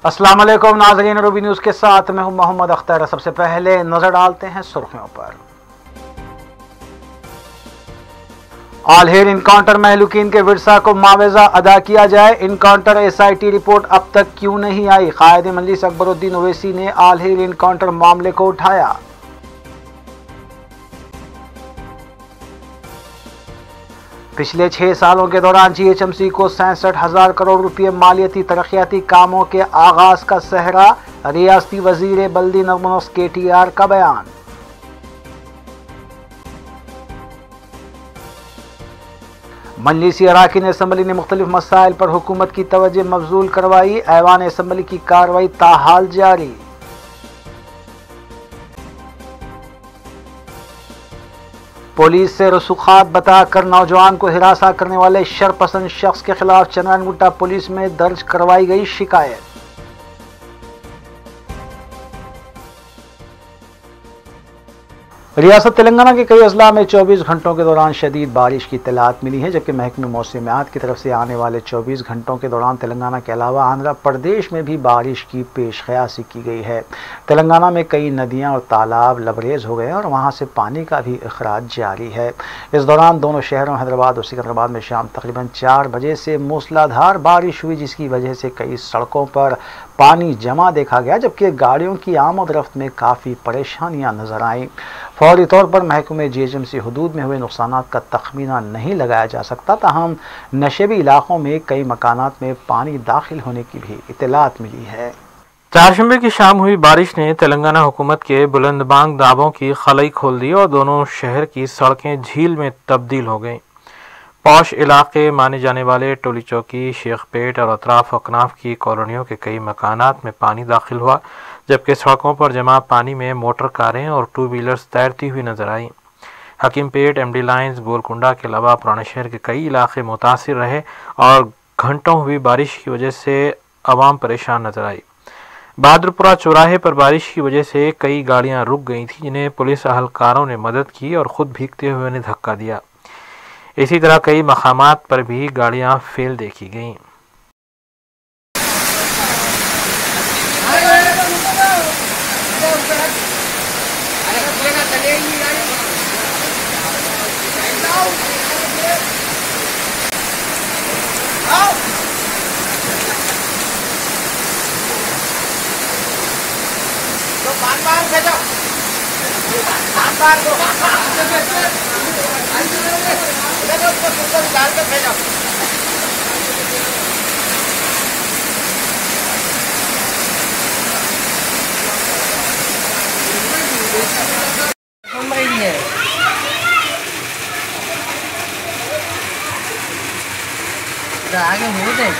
अस्सलाम वालेकुम नाज़रीन, रूबी न्यूज़ के साथ मैं हूं मोहम्मद अख्तर। सबसे पहले नजर डालते हैं सुर्खियों पर। आलहेर इनकाउंटर महलूकीन के विरसा को मुआवजा अदा किया जाए। इनकाउंटर SIT रिपोर्ट अब तक क्यों नहीं आई? कायद मजलिस अकबरुद्दीन ओवैसी ने आलहेर इनकाउंटर मामले को उठाया। पिछले 6 सालों के दौरान GHMC को 67,000 करोड़ रुपये मालियाती तरक्याती कामों के आगाज का सहरा। रियासती वजीर बल्दी नज़्म KTR का बयान। मजलिसी अराकीन असम्बली ने मुख्तलिफ मसाइल पर हुकूमत की तवज्जो मबजूल करवाई। ऐवान असम्बली की कार्रवाई ताहाल जारी। पुलिस से रसूखात बताकर नौजवान को हिरासा करने वाले शरपसंद शख्स के खिलाफ चंद्रनगुट्टा पुलिस में दर्ज करवाई गई शिकायत। रियासत तेलंगाना के कई अजला में 24 घंटों के दौरान शदीद बारिश की इत्तलात मिली है, जबकि महकमे मौसमियात की तरफ से आने वाले 24 घंटों के दौरान तेलंगाना के अलावा आंध्र प्रदेश में भी बारिश की पेशकयासी की गई है। तेलंगाना में कई नदियां और तालाब लबरेज हो गए हैं और वहां से पानी का भी अखराज जारी है। इस दौरान दोनों शहरों हैदराबाद और सिकंदराबाद में शाम तकरीबन 4 बजे से मूसलाधार बारिश हुई, जिसकी वजह से कई सड़कों पर पानी जमा देखा गया, जबकि गाड़ियों की आमद रफ्त में काफ़ी परेशानियां नजर आईं। फौरी तौर पर महकमे GHMC हुदूद में हुए नुकसान का तखमीना नहीं लगाया जा सकता, ताहम नशेबी इलाकों में कई मकानात में पानी दाखिल होने की भी इत्तलात मिली है। चारशंबे की शाम हुई बारिश ने तेलंगाना हुकूमत के बुलंदबांग दावों की खलई खोल दी और दोनों शहर की सड़कें झील में तब्दील हो गईं। पौश इलाके माने जाने वाले टोली चौकी, शेखपेट और अतराफ अकनाफ की कॉलोनियों के कई मकानात में पानी दाखिल हुआ, जबकि सड़कों पर जमा पानी में मोटर कारें और 2 व्हीलर्स तैरती हुई नजर आईं। हकीमपेट, MD लाइन्स, गोलकुंडा के अलावा पुराने शहर के कई इलाके मुतासिर रहे और घंटों हुई बारिश की वजह से आवाम परेशान नजर आई। बहादुरपुरा चौराहे पर बारिश की वजह से कई गाड़ियां रुक गई थी, जिन्हें पुलिस अहलकारों ने मदद की और खुद भीगते हुए उन्हें धक्का दिया। इसी तरह कई मकामात पर भी गाड़ियां फेल देखी गईं। आगे मुड़ दे।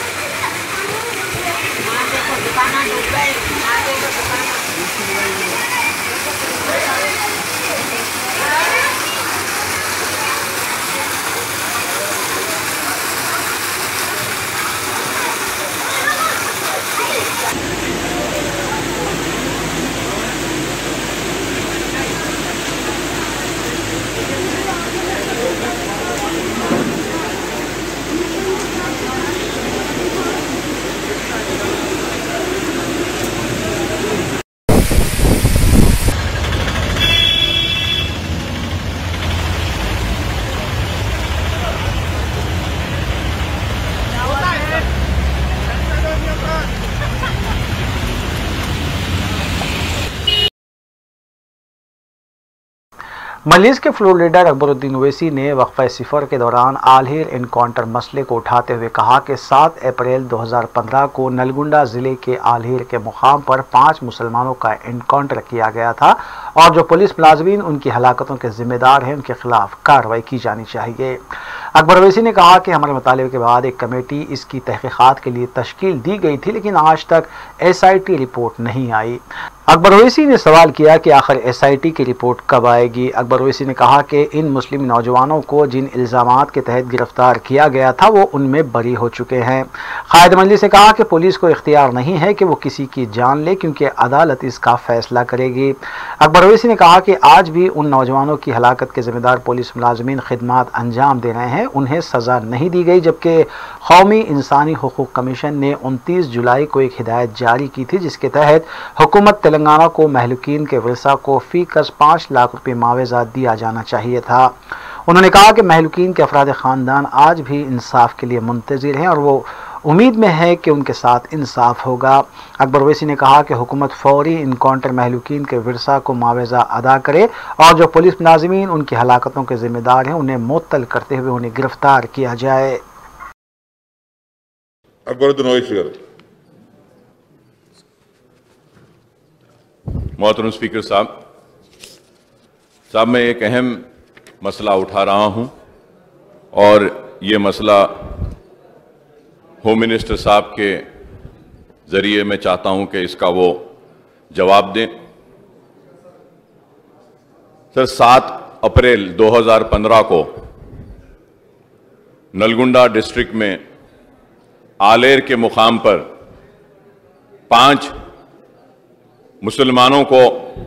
मजलिस के फ्लोर लीडर अकबरुद्दीन ओवैसी ने वक्फा सिफर के दौरान आलहेर इनकाउंटर मसले को उठाते हुए कहा कि 7 अप्रैल 2015 को नलगुंडा ज़िले के आलहेर के मुकाम पर 5 मुसलमानों का इनकाउंटर किया गया था और जो पुलिस मुलाजमीन उनकी हलाकतों के जिम्मेदार हैं उनके खिलाफ कार्रवाई की जानी चाहिए। अकबर ओवैसी ने कहा कि हमारे मुतालिबे के बाद एक कमेटी इसकी तहकीकात के लिए तश्कील दी गई थी, लेकिन आज तक SIT रिपोर्ट नहीं आई। अकबर ओवैसी ने सवाल किया कि आखिर एसआईटी की रिपोर्ट कब आएगी। अकबर ओवैसी ने कहा कि इन मुस्लिम नौजवानों को जिन इल्ज़ामात के तहत गिरफ्तार किया गया था वो उनमें बरी हो चुके हैं। कायद मजलिस ने कहा कि पुलिस को इख्तियार नहीं है कि वो किसी की जान ले, क्योंकि अदालत इसका फैसला करेगी। अकबर ओवैसी ने कहा कि आज भी उन नौजवानों की हलाकत के जिम्मेदार पुलिस मुलाजमीन खिदमात अंजाम दे रहे हैं, उन्हें सज़ा नहीं दी गई, जबकि कौमी इंसानी हुकूक कमीशन ने 29 जुलाई को एक हिदायत जारी की थी जिसके तहत हुकूमत तेलंगाना को महलूकीन के वरसा को फीकस 5 लाख रुपये मुआवजा दिया जाना चाहिए था। उन्होंने कहा कि महलूकीन के अफराद ख़ानदान आज भी इंसाफ के लिए मुंतज़िर हैं और वो उम्मीद में है कि उनके साथ इंसाफ होगा। अकबर ओवैसी ने कहा कि हुकूमत फौरी इनकाउंटर महलूकीन के वरसा को मुआवजा अदा करे और जो पुलिस मुलाजिमीन उनकी हलाकतों के जिम्मेदार हैं उन्हें मुअत्तल करते हुए उन्हें गिरफ्तार किया जाए। अकबरुद्दीन ओवैसी गारू। मोहतरम स्पीकर साहब, मैं एक अहम मसला उठा रहा हूं और ये मसला होम मिनिस्टर साहब के जरिए मैं चाहता हूं कि इसका वो जवाब दें। सर, 7 अप्रैल 2015 को नलगुंडा डिस्ट्रिक्ट में आलेर के मुकाम पर 5 मुसलमानों को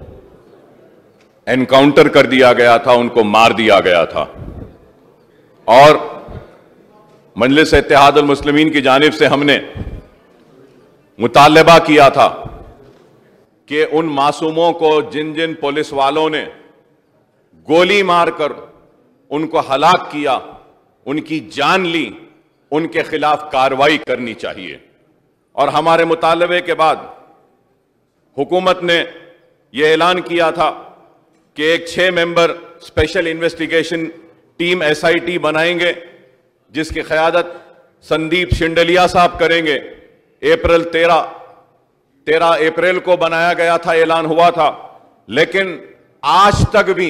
एनकाउंटर कर दिया गया था, उनको मार दिया गया था और मजलिस इत्तेहाद अल मुस्लिमीन की जानिब से हमने मुतालबा किया था कि उन मासूमों को जिन जिन पुलिस वालों ने गोली मारकर उनको हलाक किया, उनकी जान ली, उनके खिलाफ कार्रवाई करनी चाहिए। और हमारे मुतालबे के बाद हुकूमत ने यह ऐलान किया था कि एक 6 member special investigation team SIT बनाएंगे जिसकी क़यादत संदीप शिंडलिया साहब करेंगे। 13 अप्रैल को बनाया गया था, ऐलान हुआ था, लेकिन आज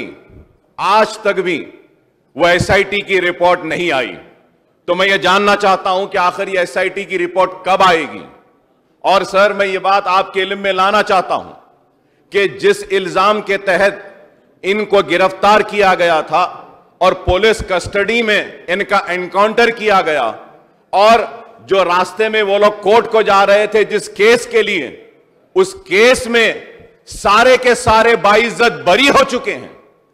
तक भी वह एसआईटी की रिपोर्ट नहीं आई। तो मैं ये जानना चाहता हूं कि आखिर ये एसआईटी की रिपोर्ट कब आएगी। और सर, मैं ये बात आपके इल्म में लाना चाहता हूं कि जिस इल्जाम के तहत इनको गिरफ्तार किया गया था और पुलिस कस्टडी में इनका एनकाउंटर किया गया और जो रास्ते में वो लोग कोर्ट को जा रहे थे जिस केस के लिए, उस केस में सारे के सारे बाइज्जत बरी हो चुके हैं।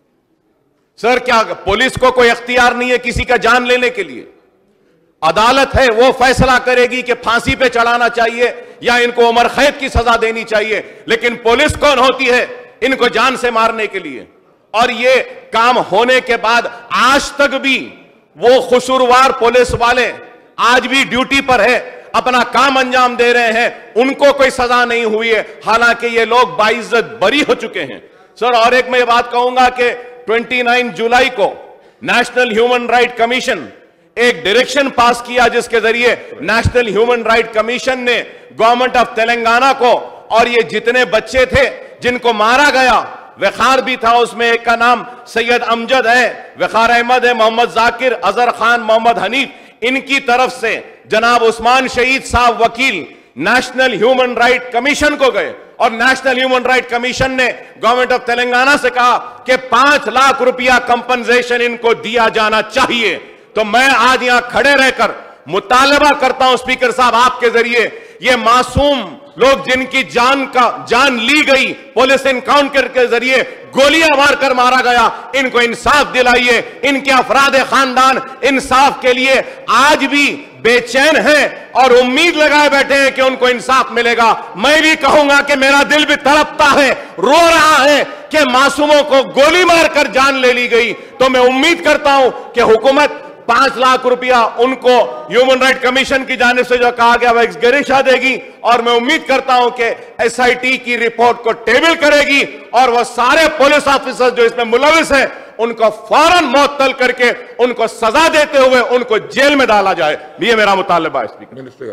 सर, क्या पुलिस को कोई इख्तियार नहीं है किसी का जान लेने के लिए? अदालत है, वो फैसला करेगी कि फांसी पे चढ़ाना चाहिए या इनको उम्र कैद की सजा देनी चाहिए, लेकिन पुलिस कौन होती है इनको जान से मारने के लिए? और ये काम होने के बाद आज तक भी वो खुसूरवार पुलिस वाले आज भी ड्यूटी पर है, अपना काम अंजाम दे रहे हैं, उनको कोई सजा नहीं हुई है, हालांकि ये लोग बाइज्जत बरी हो चुके हैं। सर, और एक मैं ये बात कहूंगा कि 29 जुलाई को नेशनल ह्यूमन राइट कमीशन एक डायरेक्शन पास किया जिसके जरिए नेशनल ह्यूमन राइट कमीशन ने गवर्नमेंट ऑफ तेलंगाना को और ये जितने बच्चे थे जिनको मारा गया, वखार भी था उसमें, एक का नाम सैयद अमजद है, वखार अहमद है, मोहम्मद जाकिर, अजहर खान, मोहम्मद हनीफ, इनकी तरफ से जनाब उस्मान शहीद साहब वकील नेशनल ह्यूमन राइट कमीशन को गए और नेशनल ह्यूमन राइट कमीशन ने गवर्नमेंट ऑफ तेलंगाना से कहा कि 5 लाख रुपया कंपनसेशन इनको दिया जाना चाहिए। तो मैं आज यहां खड़े रहकर मुतालबा करता हूं स्पीकर साहब आपके जरिए, ये मासूम लोग जिनकी जान ली गई पुलिस एनकाउंटर के जरिए, गोलियां मारकर मारा गया, इनको इंसाफ दिलाइए। इनके अफराद खानदान इंसाफ के लिए आज भी बेचैन हैं और उम्मीद लगाए बैठे हैं कि उनको इंसाफ मिलेगा। मैं भी कहूंगा कि मेरा दिल भी तड़पता है, रो रहा है कि मासूमों को गोली मारकर जान ले ली गई। तो मैं उम्मीद करता हूं कि हुकूमत 5 लाख रुपया उनको ह्यूमन राइट कमीशन की जानिब से जो कहा गया वह एक्सग्रेशिया देगी और मैं उम्मीद करता हूं कि एसआईटी की रिपोर्ट को टेबल करेगी और वह सारे पुलिस ऑफिसर जो इसमें मुलविस हैं उनको फौरन मुअत्तल करके उनको सजा देते हुए उनको जेल में डाला जाए। ये मेरा मुतालबा है स्पीकर।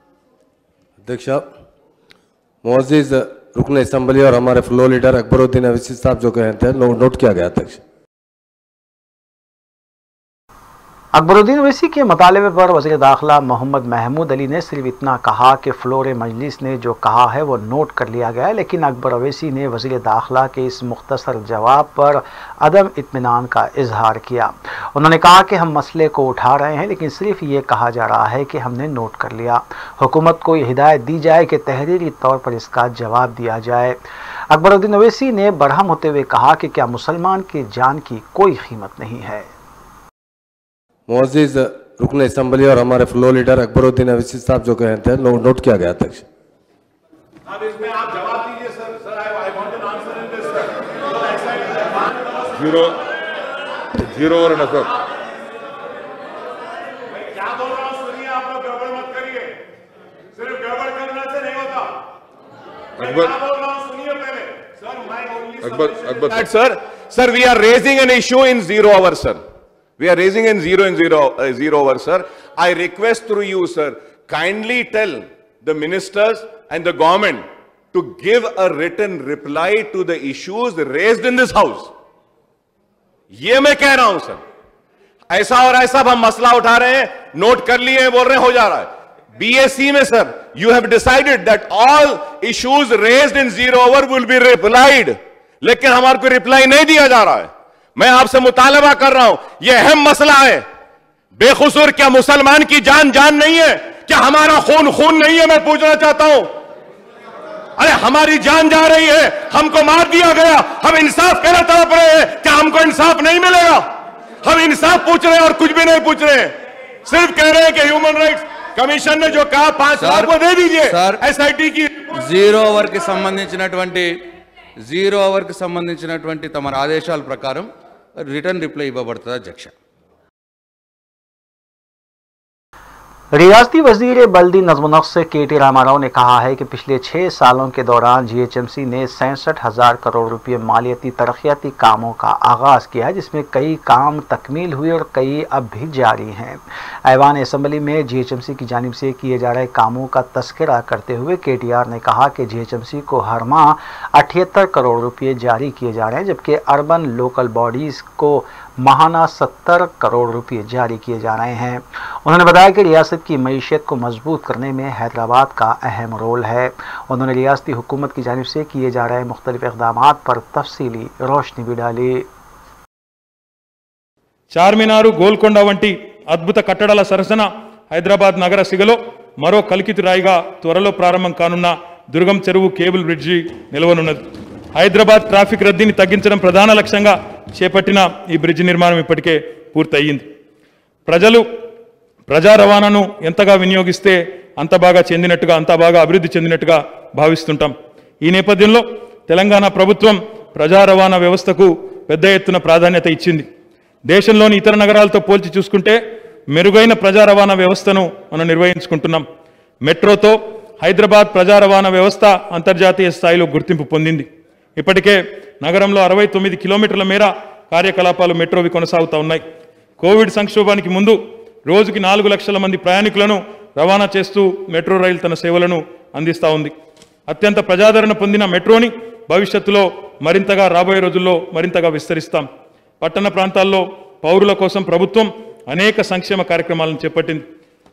अध्यक्ष, मुअज़्ज़िज़ रुकन असेंबली और हमारे फ्लोर लीडर अकबरुद्दीन ओवैसी साहब जो कहे थे नोट किया गया। अध्यक्ष। अकबरुद्दीन ओवैसी के मुतालबे पर वज़ीर दाखिला मोहम्मद महमूद अली ने सिर्फ इतना कहा कि फ्लोर मजलिस ने जो कहा है वो नोट कर लिया गया है, लेकिन अकबर ओवैसी ने वज़ीर दाखिला के इस मुख्तसर जवाब पर अदम इत्मीनान का इजहार किया। उन्होंने कहा कि हम मसले को उठा रहे हैं, लेकिन सिर्फ ये कहा जा रहा है कि हमने नोट कर लिया। हुकूमत को ये हिदायत दी जाए कि तहरीरी तौर पर इसका जवाब दिया जाए। अकबरुद्दीन ओवैसी ने बरहम होते हुए कहा कि क्या मुसलमान की जान की कोई कीमत नहीं है। मुअज़्ज़िज़ रुकन असम्बली और हमारे फ्लोर लीडर अकबरुद्दीन ओवैसी साहब जो कहे थे नोट किया गया अध्यक्ष। अब इसमें आप जवाब दीजिए sir. Sir I want an answer in this sir. Zero और नफर क्या बोल रहा हूं सुनिए, आप लोग गड़बड़ मत करिए। सिर्फ गड़बड़ करने से नहीं होता। अकबर क्या बोल रहा हूं सुनिए पहले सर। मैं only Akbar sir we are raising an issue in 0 hour sir. We are raising in 0 hour, sir. I request through you, sir, kindly tell the ministers and the government to give a written reply to the issues raised in this house. ये मैं कह रहा हूं sir. ऐसा और ऐसा हम मसला उठा रहे हैं, नोट कर लिए बोल रहे हैं, हो जा रहा है। BAC में sir, you have decided that all issues raised in 0 hour will be replied, लेकिन हमारे को रिप्लाई नहीं दिया जा रहा है। मैं आपसे मुतालबा कर रहा हूं, यह अहम मसला है। बेखुसूर क्या मुसलमान की जान नहीं है? क्या हमारा खून नहीं है? मैं पूछना चाहता हूं। अरे हमारी जान जा रही है, हमको मार दिया गया, हम इंसाफ के लिए तड़प रहे हैं। क्या हमको इंसाफ नहीं मिलेगा? हम इंसाफ पूछ रहे हैं और कुछ भी नहीं पूछ रहे हैं। सिर्फ कह रहे हैं कि ह्यूमन राइट्स कमीशन ने जो कहा 5 लाख को दे दीजिए। SIT की 0 hour की సంబంధించినటువంటి తమ ఆదేశాల ప్రకారం రిటర్న్ రిప్లై ఇవ్వబడుతుంది అధ్యక్ష। रियासती वजीर बल्दी नज़्म-ओ-नक्श KT रामाराव ने कहा है कि पिछले 6 सालों के दौरान GHMC ने 67,000 करोड़ रुपये मालियाती तरक्याती कामों का आगाज़ किया है, जिसमें कई काम तकमील हुए और कई अब भी जारी हैं। ऐवान असम्बली में GHMC की जानिब से किए जा रहे कामों का तस्करा करते हुए KTR ने कहा कि GHMC को हर माह 78 करोड़ रुपये जारी किए जा रहे हैं, जबकि अर्बन लोकल बॉडीज़ को माहाना 70 करोड़ रुपये जारी किए जा रहे हैं। उन्होंने बताया कि रियासत की मईशत को मजबूत करने में हैदराबाद का अहम रोल है। उन्होंने रियासती हुकूमत की जानिब से किए जा रहे मुख्तलिफ इक़दामात पर तफसीली रोशनी भी डाली। చార్మినారు, గోల్కొండ వంటి అద్భుత కట్టడాల సరసన హైదరాబాద్ నగర సిగలో మరో కలికితురాయిగా త్వరలో ప్రారంభం కానున్న దుర్గం చెరువు కేబుల్ బ్రిడ్జి నిలవనున్నది। హైదరాబాద్ ట్రాఫిక్ రద్దీని తగ్గించడం ప్రధాన లక్ష్యంగా చేపట్టిన ఈ బ్రిడ్జి నిర్మాణం ఇప్పటికే పూర్తయింది। ప్రజలు ప్రజా రవాణాను ఎంతగా వినియోగిస్తే అంత బాగా అభివృద్ధి చెందినట్టుగా భావిస్తుంటాం। ఈ నేపథ్యంలో తెలంగాణ ప్రభుత్వం ప్రజా రవాణా వ్యవస్థకు పెద్ద ఎత్తున ప్రాధాన్యత ఇచ్చింది। దేశంలోని ఇతర నగరాలతో పోల్చి చూసుకుంటే మెరుగైన ప్రజా రవాణా వ్యవస్థను మనం నిర్వహించుకుంటున్నాం। మెట్రోతో హైదరాబాద్ ప్రజా రవాణా వ్యవస్థ అంతర్జాతీయ స్థాయిలో గుర్తింపు పొందింది। ఇప్పటికే నగరంలో 69 కిలోమీటర్ల మేర కార్యకలాపాలు మెట్రోవి కొనసాగుతూ ఉన్నాయి। కోవిడ్ సంక్షోభానికి ముందు రోజుకి 4 లక్షల మంది ప్రయాణికులను రవాణా చేస్తూ మెట్రో రైలు తన సేవలను అందిస్తూ ఉంది। అత్యంత ప్రజాదరణ పొందిన మెట్రోని భవిష్యత్తులో మరింతగా రాబోయే రోజుల్లో మరింతగా విస్తరిస్తాం। పట్టణ ప్రాంతాల్లో పౌరుల కోసం ప్రభుత్వం అనేక సంక్షేమ కార్యక్రమాలను చేపట్టింది।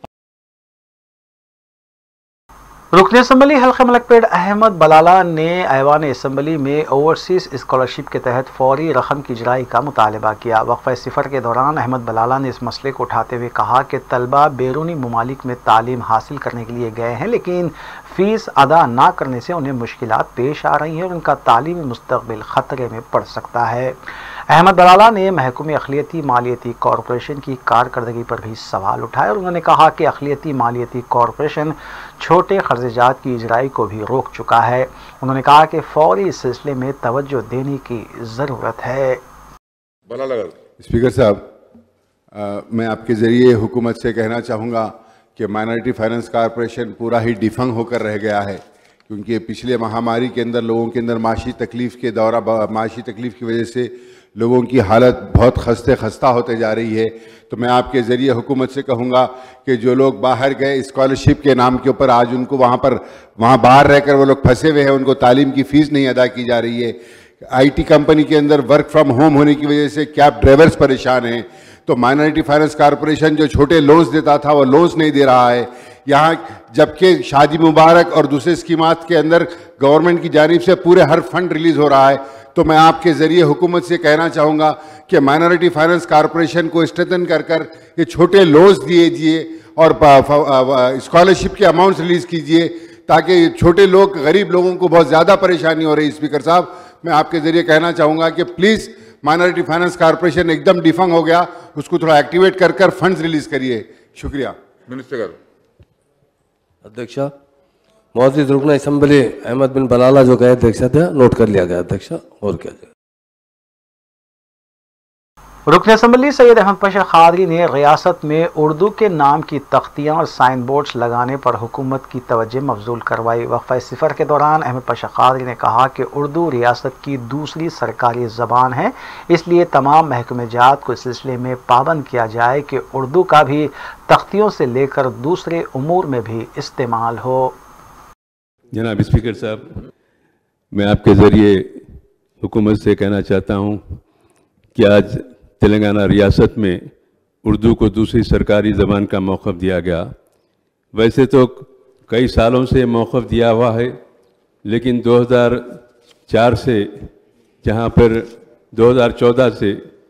रुकन असम्बली हल्का मलकपेट अहमद बलाला ने ऐवान असम्बली में ओवरसीज स्कॉलरशिप के तहत फौरी रकम की इजराई का मुतालबा किया। वक्फा सिफर के दौरान अहमद बलाला ने इस मसले को उठाते हुए कहा कि तलबा बैरूनी ममालिक में तालीम हासिल करने के लिए गए हैं, लेकिन फ़ीस अदा ना करने से उन्हें मुश्किलात पेश आ रही हैं और उनका तालीमी मुस्तकबिल ख़तरे में पड़ सकता है। अहमद बलाला ने महकमे अखिलियती मालियती कॉरपोरेशन की कारकर्दगी पर भी सवाल उठाए और उन्होंने कहा कि अखिलियती मालियती कॉरपोरेशन छोटे खर्चात की इजराई को भी रोक चुका है। उन्होंने कहा कि फौरी इस सिलसिले में तवज्जो देने की ज़रूरत है। स्पीकर साहब, मैं आपके ज़रिए हुकूमत से कहना चाहूँगा कि माइनॉरिटी फाइनेंस कॉरपोरेशन पूरा ही डिफंग होकर रह गया है, क्योंकि पिछले महामारी के अंदर लोगों के अंदर माशी तकलीफ़ की वजह से लोगों की हालत बहुत खस्ता होते जा रही है। तो मैं आपके ज़रिए हुकूमत से कहूँगा कि जो लोग बाहर गए स्कॉलरशिप के नाम के ऊपर, आज उनको वहाँ बाहर रहकर वो लोग फंसे हुए हैं, उनको तालीम की फ़ीस नहीं अदा की जा रही है। IT कंपनी के अंदर वर्क फ्रॉम होम होने की वजह से कैब ड्राइवर्स परेशान हैं। तो माइनॉरिटी फाइनेंस कॉरपोरेशन जो छोटे लोन्स देता था वो लोन्स नहीं दे रहा है यहाँ, जबकि शादी मुबारक और दूसरे स्कीमात के अंदर गवर्नमेंट की जानिब से पूरे हर फंड रिलीज हो रहा है। तो मैं आपके ज़रिए हुकूमत से कहना चाहूँगा कि माइनॉरिटी फाइनेंस कॉरपोरेशन को स्ट्रेंथन कर ये छोटे लोन्स दीजिए और स्कॉलरशिप के अमाउंट्स रिलीज़ कीजिए, ताकि छोटे लोग, गरीब लोगों को बहुत ज़्यादा परेशानी हो रही है। स्पीकर साहब, मैं आपके ज़रिए कहना चाहूँगा कि प्लीज़ माइनॉरिटी फाइनेंस कॉरपोरेशन एकदम डिफंग हो गया, उसको थोड़ा एक्टिवेट कर फंड्स रिलीज़ करिए। शुक्रिया। मिनिस्टर अध्यक्ष, मौजूद रुकन असम्बली अहमद बिन बलाला जो गए अध्यक्ष थे, नोट कर लिया गया अध्यक्ष। और क्या रुकन असम्बली सैयद अहमद पाशा खादरी ने रियासत में उर्दू के नाम की तख्तियाँ और साइन बोर्ड्स लगाने पर हुकूमत की तवज्जो मबजूल करवाई। वक्फा सिफर के दौरान अहमद पाशा खादरी ने कहा कि उर्दू रियासत की दूसरी सरकारी ज़बान है, इसलिए तमाम महकमे जात को इस सिलसिले में पाबंद किया जाए कि उर्दू का भी तख्तियों से लेकर दूसरे उमूर में भी इस्तेमाल हो। जनाब स्पीकर साहब, मैं आपके ज़रिए हुकूमत से कहना चाहता हूँ कि आज तेलंगाना रियासत में उर्दू को दूसरी सरकारी ज़बान का मौक़िफ़ दिया गया। वैसे तो कई सालों से मौक़िफ़ दिया हुआ है, लेकिन 2004 से, जहाँ पर 2014 से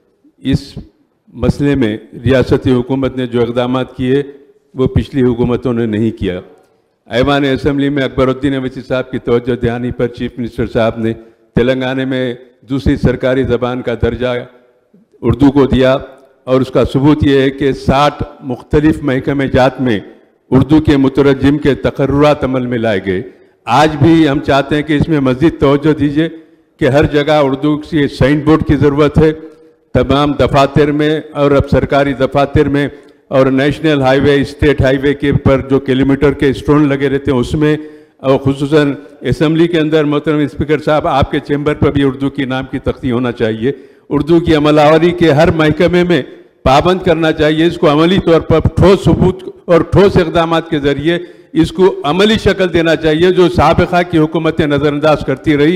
इस मसले में रियासती हुकूमत ने जो इक़दाम किए वो पिछली हुकूमतों ने नहीं किया। ऐवान असम्बली में अकबरुद्दीन अवैसी साहब की तवज्जो दिलाने पर चीफ मिनिस्टर साहब ने तेलंगाना में दूसरी सरकारी ज़बान का दर्जा उर्दू को दिया, और उसका सबूत ये है कि 60 मुख्तलिफ महकमे जात में उर्दू के मुतरज्जिम के तकर्रुरात अमल में लाए गए। आज भी हम चाहते हैं कि इसमें मज़ीद तवज्जो दीजिए कि हर जगह उर्दू की साइन बोर्ड की ज़रूरत है, तमाम दफातर में और अब सरकारी दफातर में, और नेशनल हाईवे, स्टेट हाईवे के पर जो किलोमीटर के स्टोन लगे रहते हैं उसमें, और खुसूसन असम्बली के अंदर मोहतरम स्पीकर साहब आपके चैम्बर पर भी उर्दू की नाम की तख्ती होना चाहिए। उर्दू की अमलावरी के हर महकमे में पाबंद करना चाहिए। इसको अमली तौर पर ठोस सबूत और ठोस इक़दाम के ज़रिए इसको अमली शक्ल देना चाहिए, जो साबिक़ा की हुकूमतें नज़रअंदाज करती रही।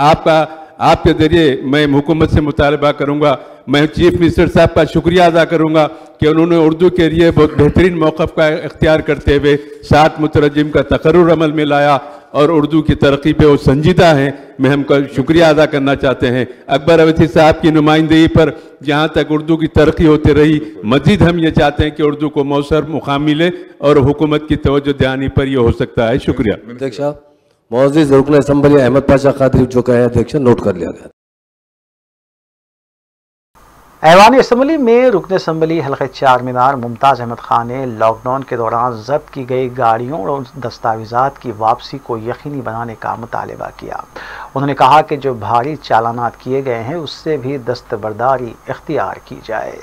आपके ज़रिए मैं हुकूमत से मुतालबा करूँगा, मैं चीफ मिनिस्टर साहब का शुक्रिया अदा करूँगा कि उन्होंने उर्दू के लिए बहुत बेहतरीन मौक़िफ़ का इख्तियार करते हुए 60 मुतरज्जिम का तकर्रुर अमल में लाया, और उर्दू की तरक्की पे वो संजीदा हैं। मैं हमका शुक्रिया अदा करना चाहते हैं अकबर अवैसी साहब की नुमाइंदगी पर। जहाँ तक उर्दू की तरक्की होती रही, मज़ीद हम ये चाहते हैं कि उर्दू को मौसर मुकाम मिले, और हुकूमत की तवज्जो दिलाने पर यह हो सकता है। शुक्रिया। अध्यक्ष, मौजूद रुकन असम्बली अहमद पाशा खादरी जो कहे अध्यक्ष, नोट कर लिया गया। ऐवान असम्बली में रुकन असम्बली हल्के चार मीनार मुमताज़ अहमद खान ने लॉकडाउन के दौरान जब्त की गई गाड़ियों और दस्तावेज़ात की वापसी को यकीनी बनाने का मुतालबा किया। उन्होंने कहा कि जो भारी चालानात किए गए हैं उससे भी दस्तबरदारी इख्तियार की जाए।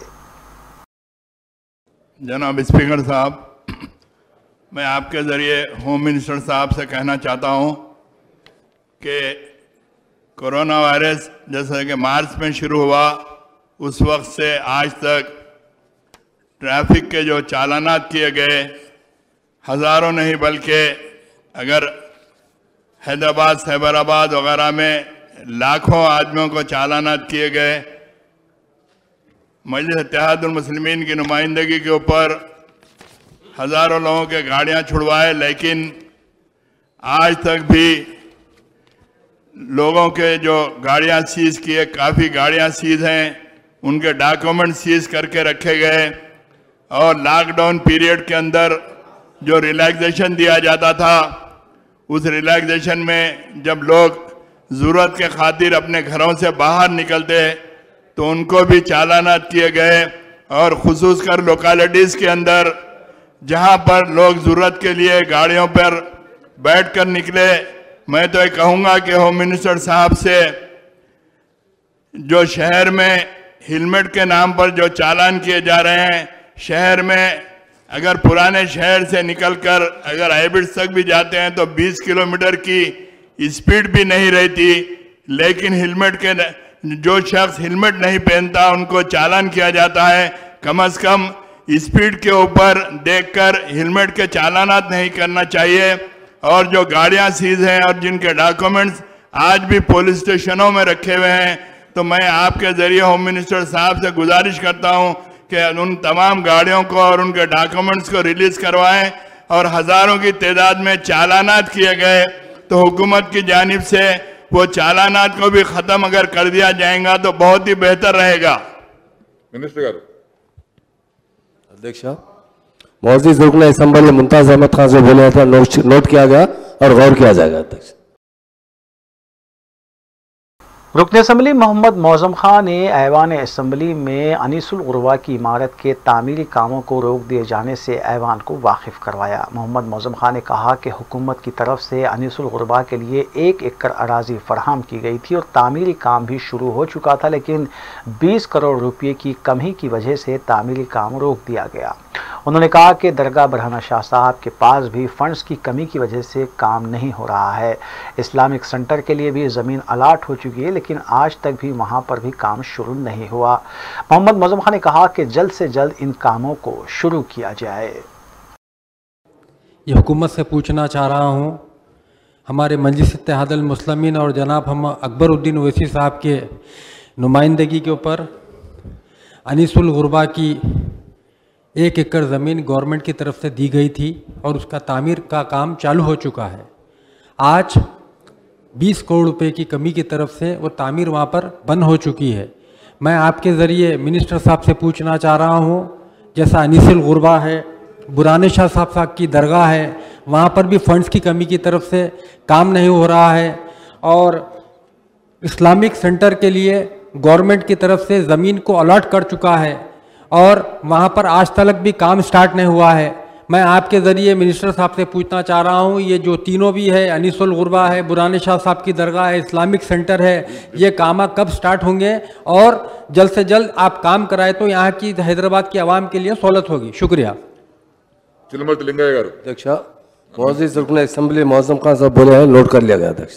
जनाब स्पीकर साहब, मैं आपके ज़रिए होम मिनिस्टर साहब से कहना चाहता हूँ कि कोरोना वायरस जैसे कि मार्च में शुरू हुआ, उस वक्त से आज तक ट्रैफिक के जो चालानात किए गए हज़ारों नहीं, बल्कि अगर हैदराबाद, सैबराबाद वगैरह में लाखों आदमियों को चालानात किए गए। मजलिस इत्तेहादुल मुस्लिमीन की नुमाइंदगी के ऊपर हज़ारों लोगों के गाड़ियां छुड़वाए, लेकिन आज तक भी लोगों के जो गाड़ियां सीज किए, काफ़ी गाड़ियां सीज हैं, उनके डॉक्यूमेंट सीज करके रखे गए। और लॉकडाउन पीरियड के अंदर जो रिलैक्सेशन दिया जाता था, उस रिलैक्सेशन में जब लोग ज़रूरत के खातिर अपने घरों से बाहर निकलते तो उनको भी चालानात किए गए। और खुसूस कर लोकेलिटीज़ के अंदर जहां पर लोग ज़रूरत के लिए गाड़ियों पर बैठकर निकले, मैं तो ये कहूँगा कि होम मिनिस्टर साहब से, जो शहर में हेलमेट के नाम पर जो चालान किए जा रहे हैं, शहर में अगर पुराने शहर से निकलकर अगर हैबिट्स तक भी जाते हैं तो 20 किलोमीटर की स्पीड भी नहीं रहती, लेकिन हेलमेट के जो शख्स हेलमेट नहीं पहनता उनको चालान किया जाता है। कम से कम स्पीड के ऊपर देखकर हेलमेट के चालानात नहीं करना चाहिए। और जो गाड़ियां सीज हैं और जिनके डॉक्यूमेंट्स आज भी पुलिस स्टेशनों में रखे हुए हैं, तो मैं आपके ज़रिए होम मिनिस्टर साहब से गुजारिश करता हूं कि उन तमाम गाड़ियों को और उनके डॉक्यूमेंट्स को रिलीज करवाएं और हजारों की तादाद में चालानात किए गए, तो हुकूमत की जानिब से वो चालानात को भी खत्म अगर कर दिया जाएगा तो बहुत ही बेहतर रहेगा। मिनिस्टर गारू अध्यक्ष मौजूद रुकन असम्बली मुमताज अहमद खान से बोले था, नोट किया गया और गौर किया जाएगा। अध्यक्ष रुकन असम्बली मोहम्मद मौजम खान ने ऐवान असम्बली में अनीसुल गुरबा की इमारत के तामीरी कामों को रोक दिए जाने से ऐवान को वाकिफ करवाया। मोहम्मद मौजम खान ने कहा कि हुकूमत की तरफ से अनीसुल गुरबा के लिए 1 एकड़ अराजी फराहम की गई थी और तामीरी काम भी शुरू हो चुका था, लेकिन 20 करोड़ रुपये की कमी की वजह से तामीरी काम रोक दिया गया। उन्होंने कहा कि दरगाह बरहाना शाह साहब के पास भी फंड्स की कमी की वजह से काम नहीं हो रहा है। इस्लामिक सेंटर के लिए भी ज़मीन अलाट हो चुकी है, लेकिन आज तक भी वहां पर भी काम शुरू नहीं हुआ। मोहम्मद मौजम खान ने कहा कि जल्द से जल्द इन कामों को शुरू किया जाए। ये हुकूमत से पूछना चाह रहा हूँ, हमारे मजलिस इत्तेहादुल मुस्लिमीन और जनाब हम अकबरुद्दीन ओवैसी साहब के नुमाइंदगी के ऊपर अनीसुल गुरबा की 1 एकड़ ज़मीन गवर्नमेंट की तरफ से दी गई थी और उसका तामीर का काम चालू हो चुका है। आज 20 करोड़ रुपए की कमी की तरफ से वो तामीर वहाँ पर बंद हो चुकी है। मैं आपके ज़रिए मिनिस्टर साहब से पूछना चाह रहा हूँ, जैसा अनीसुल गुरबा है, बुराने शाह साहब की दरगाह है, वहाँ पर भी फंड्स की कमी की तरफ से काम नहीं हो रहा है और इस्लामिक सेंटर के लिए गवर्नमेंट की तरफ से ज़मीन को अलॉट कर चुका है और वहाँ पर आज तक भी काम स्टार्ट नहीं हुआ है। मैं आपके ज़रिए मिनिस्टर साहब से पूछना चाह रहा हूँ, ये जो तीनों भी है, अनीसुल गुरबा है, बुराने शाह साहब की दरगाह है, इस्लामिक सेंटर है, ये काम कब स्टार्ट होंगे और जल्द से जल्द आप काम कराए तो यहाँ की हैदराबाद की आवाम के लिए सहूलत होगी। शुक्रिया। अध्यक्ष मौजूद रुकन असम्बली मौजम खान साहब बोले हैं, नोट कर लिया गया। अध्यक्ष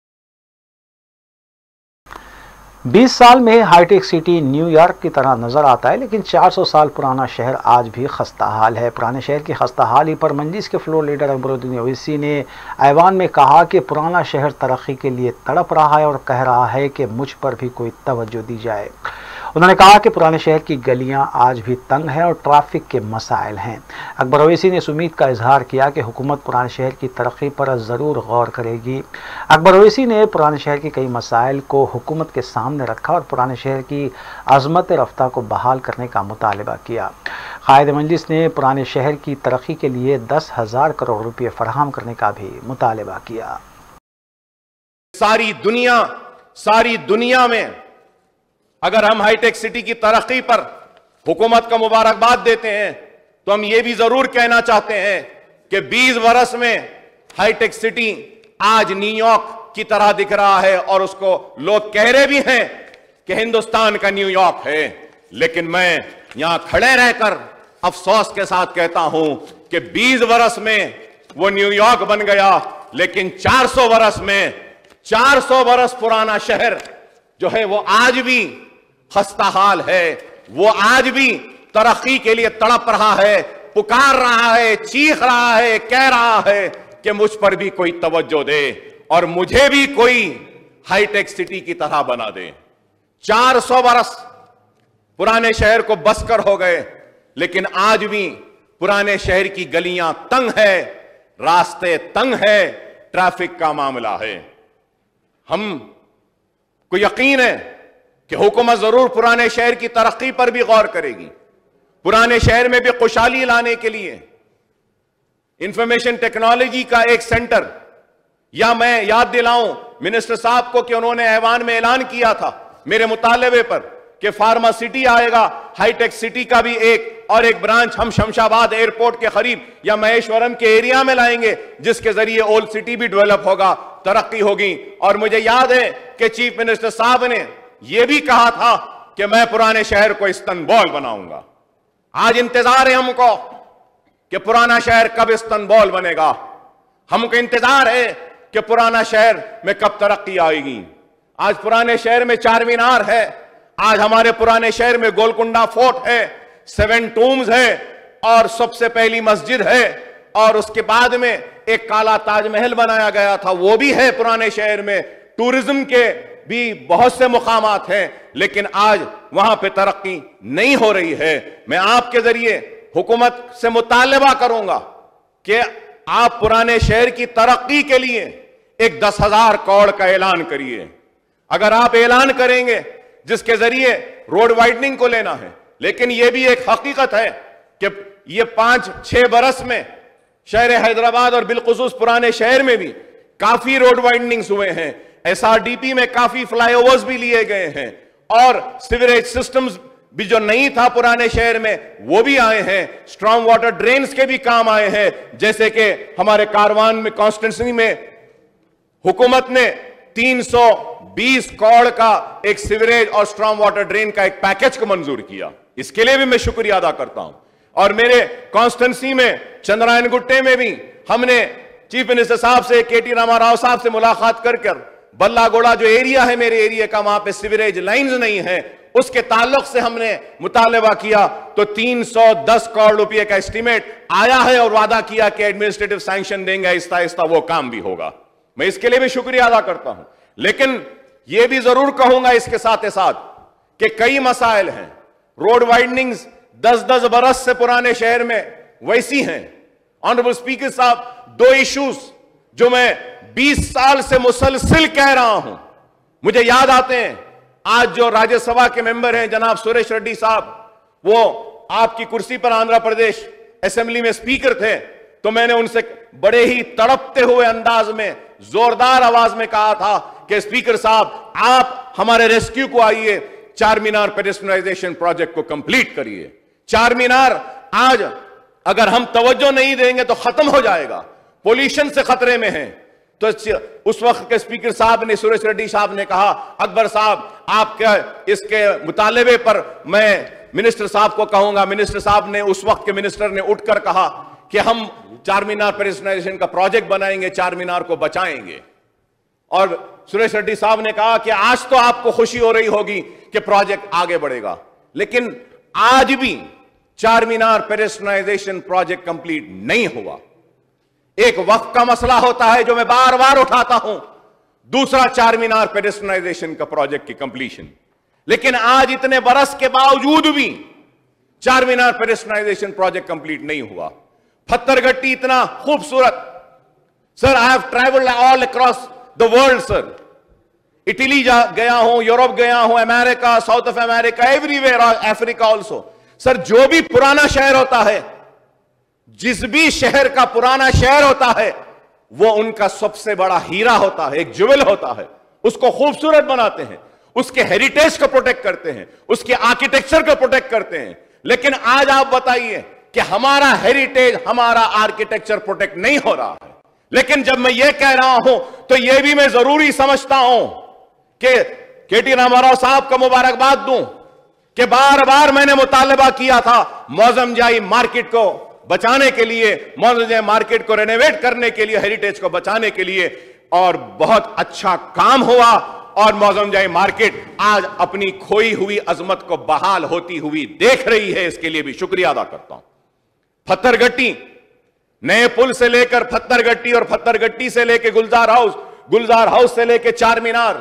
20 साल में हाईटेक सिटी न्यूयॉर्क की तरह नज़र आता है, लेकिन 400 साल पुराना शहर आज भी खस्ता हाल है। पुराने शहर की खस्ता हाली पर मजलिस के फ्लोर लीडर अकबरुद्दीन ओवैसी ने ऐवान में कहा कि पुराना शहर तरक्की के लिए तड़प रहा है और कह रहा है कि मुझ पर भी कोई तवज्जो दी जाए। उन्होंने कहा कि पुराने शहर की गलियां आज भी तंग हैं और ट्रैफिक के मसाइल हैं। अकबर ओवैसी ने इस उम्मीद का इजहार किया कि हुकूमत पुराने शहर की तरक्की पर ज़रूर गौर करेगी। अकबर ओवैसी ने पुराने शहर के कई मसाइल को हुकूमत के सामने रखा और पुराने शहर की अज़मत रफ्ता को बहाल करने का मुतालबा किया। कायद मजलिस ने पुराने शहर की तरक्की के लिए 10,000 करोड़ रुपये फराहम करने का भी मुतालबा किया। सारी दुनिया में अगर हम हाईटेक सिटी की तरक्की पर हुकूमत को मुबारकबाद देते हैं तो हम ये भी जरूर कहना चाहते हैं कि 20 वर्ष में हाईटेक सिटी आज न्यूयॉर्क की तरह दिख रहा है और उसको लोग कह रहे भी हैं कि हिंदुस्तान का न्यूयॉर्क है। लेकिन मैं यहां खड़े रहकर अफसोस के साथ कहता हूं कि 20 वर्ष में वो न्यूयॉर्क बन गया, लेकिन 400 वर्ष पुराना शहर जो है वो आज भी खस्ता हाल है, वो आज भी तरक्की के लिए तड़प रहा है, पुकार रहा है, चीख रहा है, कह रहा है कि मुझ पर भी कोई तवज्जो दे और मुझे भी कोई हाईटेक सिटी की तरह बना दे। 400 वर्ष पुराने शहर को बसकर हो गए, लेकिन आज भी पुराने शहर की गलियां तंग है, रास्ते तंग है, ट्रैफिक का मामला है। हमको यकीन है कि हुकूमत जरूर पुराने शहर की तरक्की पर भी गौर करेगी। पुराने शहर में भी खुशहाली लाने के लिए इंफॉर्मेशन टेक्नोलॉजी का एक सेंटर, या मैं याद दिलाऊं मिनिस्टर साहब को कि उन्होंने ऐवान में ऐलान किया था मेरे मुतालबे पर कि फार्मा सिटी आएगा, हाईटेक सिटी का भी एक ब्रांच हम शमशाबाद एयरपोर्ट के करीब या महेश्वरम के एरिया में लाएंगे, जिसके जरिए ओल्ड सिटी भी डेवलप होगा, तरक्की होगी। और मुझे याद है कि चीफ मिनिस्टर साहब ने यह भी कहा था कि मैं पुराने शहर को इस्तांबुल बनाऊंगा। आज इंतजार है हमको कि पुराना शहर कब इस्तांबुल बनेगा, हमको इंतजार है कि पुराना शहर में कब तरक्की आएगी। आज पुराने शहर में चार मीनार है, आज हमारे पुराने शहर में गोलकुंडा फोर्ट है, 7 टूम्स है और सबसे पहली मस्जिद है, और उसके बाद में एक काला ताजमहल बनाया गया था वो भी है पुराने शहर में। टूरिज्म के भी बहुत से मुकामात हैं, लेकिन आज वहां पे तरक्की नहीं हो रही है। मैं आपके जरिए हुकूमत से मुतालबा करूंगा कि आप पुराने शहर की तरक्की के लिए एक 10,000 करोड़ का ऐलान करिए। अगर आप ऐलान करेंगे जिसके जरिए रोड वाइडनिंग को लेना है, लेकिन यह भी एक हकीकत है कि ये 5-6 बरस में शहर हैदराबाद और बिलखुसूस पुराने शहर में भी काफी रोड वाइडनिंग्स हुए हैं, SRDP में काफी फ्लाईओवर्स भी लिए गए हैं और सीवरेज सिस्टम्स भी जो नहीं था पुराने शहर में वो भी आए हैं, स्ट्रॉन्ग वाटर ड्रेन्स के भी काम आए हैं। जैसे कि हमारे कारवान में कॉन्स्टिट्यूंसी में हुकूमत ने 320 करोड़ का एक सीवरेज और स्ट्रॉन्ग वाटर ड्रेन का एक पैकेज को मंजूर किया। इसके लिए भी मैं शुक्रिया अदा करता हूं। और मेरे कॉन्स्टिट्यूंसी में चंद्रायन गुट्टे में भी हमने चीफ मिनिस्टर साहब से, KT रामाराव साहब से मुलाकात कर बल्लागोड़ा जो एरिया है मेरे एरिया का, वहां पे सीवरेज लाइंस नहीं है, उसके ताल्लुक से हमने मुतालबा किया तो 310 करोड़ रुपए का एस्टीमेट आया है और वादा किया कि एडमिनिस्ट्रेटिव सैंक्शन देंगे, आहिस्ता आहिस्ता वो काम भी होगा। मैं इसके लिए भी शुक्रिया अदा करता हूं, लेकिन यह भी जरूर कहूंगा इसके साथ साथ कि कई मसाइल हैं। रोड वाइडनिंग्स 10-10 बरस से पुराने शहर में वैसी हैं। ऑनरेबल स्पीकर साहब, 2 इश्यूज जो मैं 20 साल से मुसलसिल कह रहा हूं, मुझे याद आते हैं। आज जो राज्यसभा के मेंबर हैं जनाब सुरेश रेड्डी साहब, वो आपकी कुर्सी पर आंध्र प्रदेश असेंबली में स्पीकर थे, तो मैंने उनसे बड़े ही तड़पते हुए अंदाज में, जोरदार आवाज में कहा था कि स्पीकर साहब, आप हमारे रेस्क्यू को आइए, चार मीनार पेडेस्ट्रियनाइजेशन प्रोजेक्ट को कंप्लीट करिए। चार मीनार आज अगर हम तवज्जो नहीं देंगे तो खत्म हो जाएगा, पोल्यूशन से खतरे में है। तो उस वक्त के स्पीकर साहब ने, सुरेश रेड्डी साहब ने कहा, अकबर साहब आपके इसके मुतालबे पर मैं मिनिस्टर साहब को कहूंगा। मिनिस्टर साहब ने, उस वक्त के मिनिस्टर ने उठकर कहा कि हम चार मीनार पेडेस्ट्रियनाइजेशन का प्रोजेक्ट बनाएंगे, चार मीनार को बचाएंगे। और सुरेश रेड्डी साहब ने कहा कि आज तो आपको खुशी हो रही होगी कि प्रोजेक्ट आगे बढ़ेगा, लेकिन आज भी चार मीनार पेडेस्ट्रियनाइजेशन प्रोजेक्ट कंप्लीट नहीं हुआ। एक वक्त का मसला होता है जो मैं बार बार उठाता हूं, दूसरा चार मीनार पेडेस्ट्रियनाइजेशन का प्रोजेक्ट की कंप्लीशन। लेकिन आज इतने बरस के बावजूद भी चार मीनार पेडेस्ट्रियनाइजेशन प्रोजेक्ट कंप्लीट नहीं हुआ। पत्थरगट्टी इतना खूबसूरत, sir I have travelled all across the world sir, Italy गया हूं, यूरोप गया हूं, America, south of America, everywhere, Africa also. Sir जो भी पुराना शहर होता है, जिस भी शहर का पुराना शहर होता है, वो उनका सबसे बड़ा हीरा होता है, एक ज्वेल होता है। उसको खूबसूरत बनाते हैं, उसके हेरिटेज को प्रोटेक्ट करते हैं, उसके आर्किटेक्चर को प्रोटेक्ट करते हैं। लेकिन आज आप बताइए कि हमारा हेरिटेज, हमारा आर्किटेक्चर प्रोटेक्ट नहीं हो रहा है। लेकिन जब मैं ये कह रहा हूं तो यह भी मैं जरूरी समझता हूं कि KT रामाराव साहब को मुबारकबाद दूं कि बार बार मैंने मुतालबा किया था मौजम जाई मार्केट को बचाने के लिए, मौजम जाई मार्केट को रेनोवेट करने के लिए, हेरिटेज को बचाने के लिए, और बहुत अच्छा काम हुआ। और मौजम जाई मार्केट आज अपनी खोई हुई अजमत को बहाल होती हुई देख रही है, इसके लिए भी शुक्रिया अदा करता हूं। पत्थरगट्टी, नए पुल से लेकर पत्थरगट्टी और पत्थरगट्टी से लेकर गुलजार हाउस, गुलजार हाउस से लेकर चार मीनार,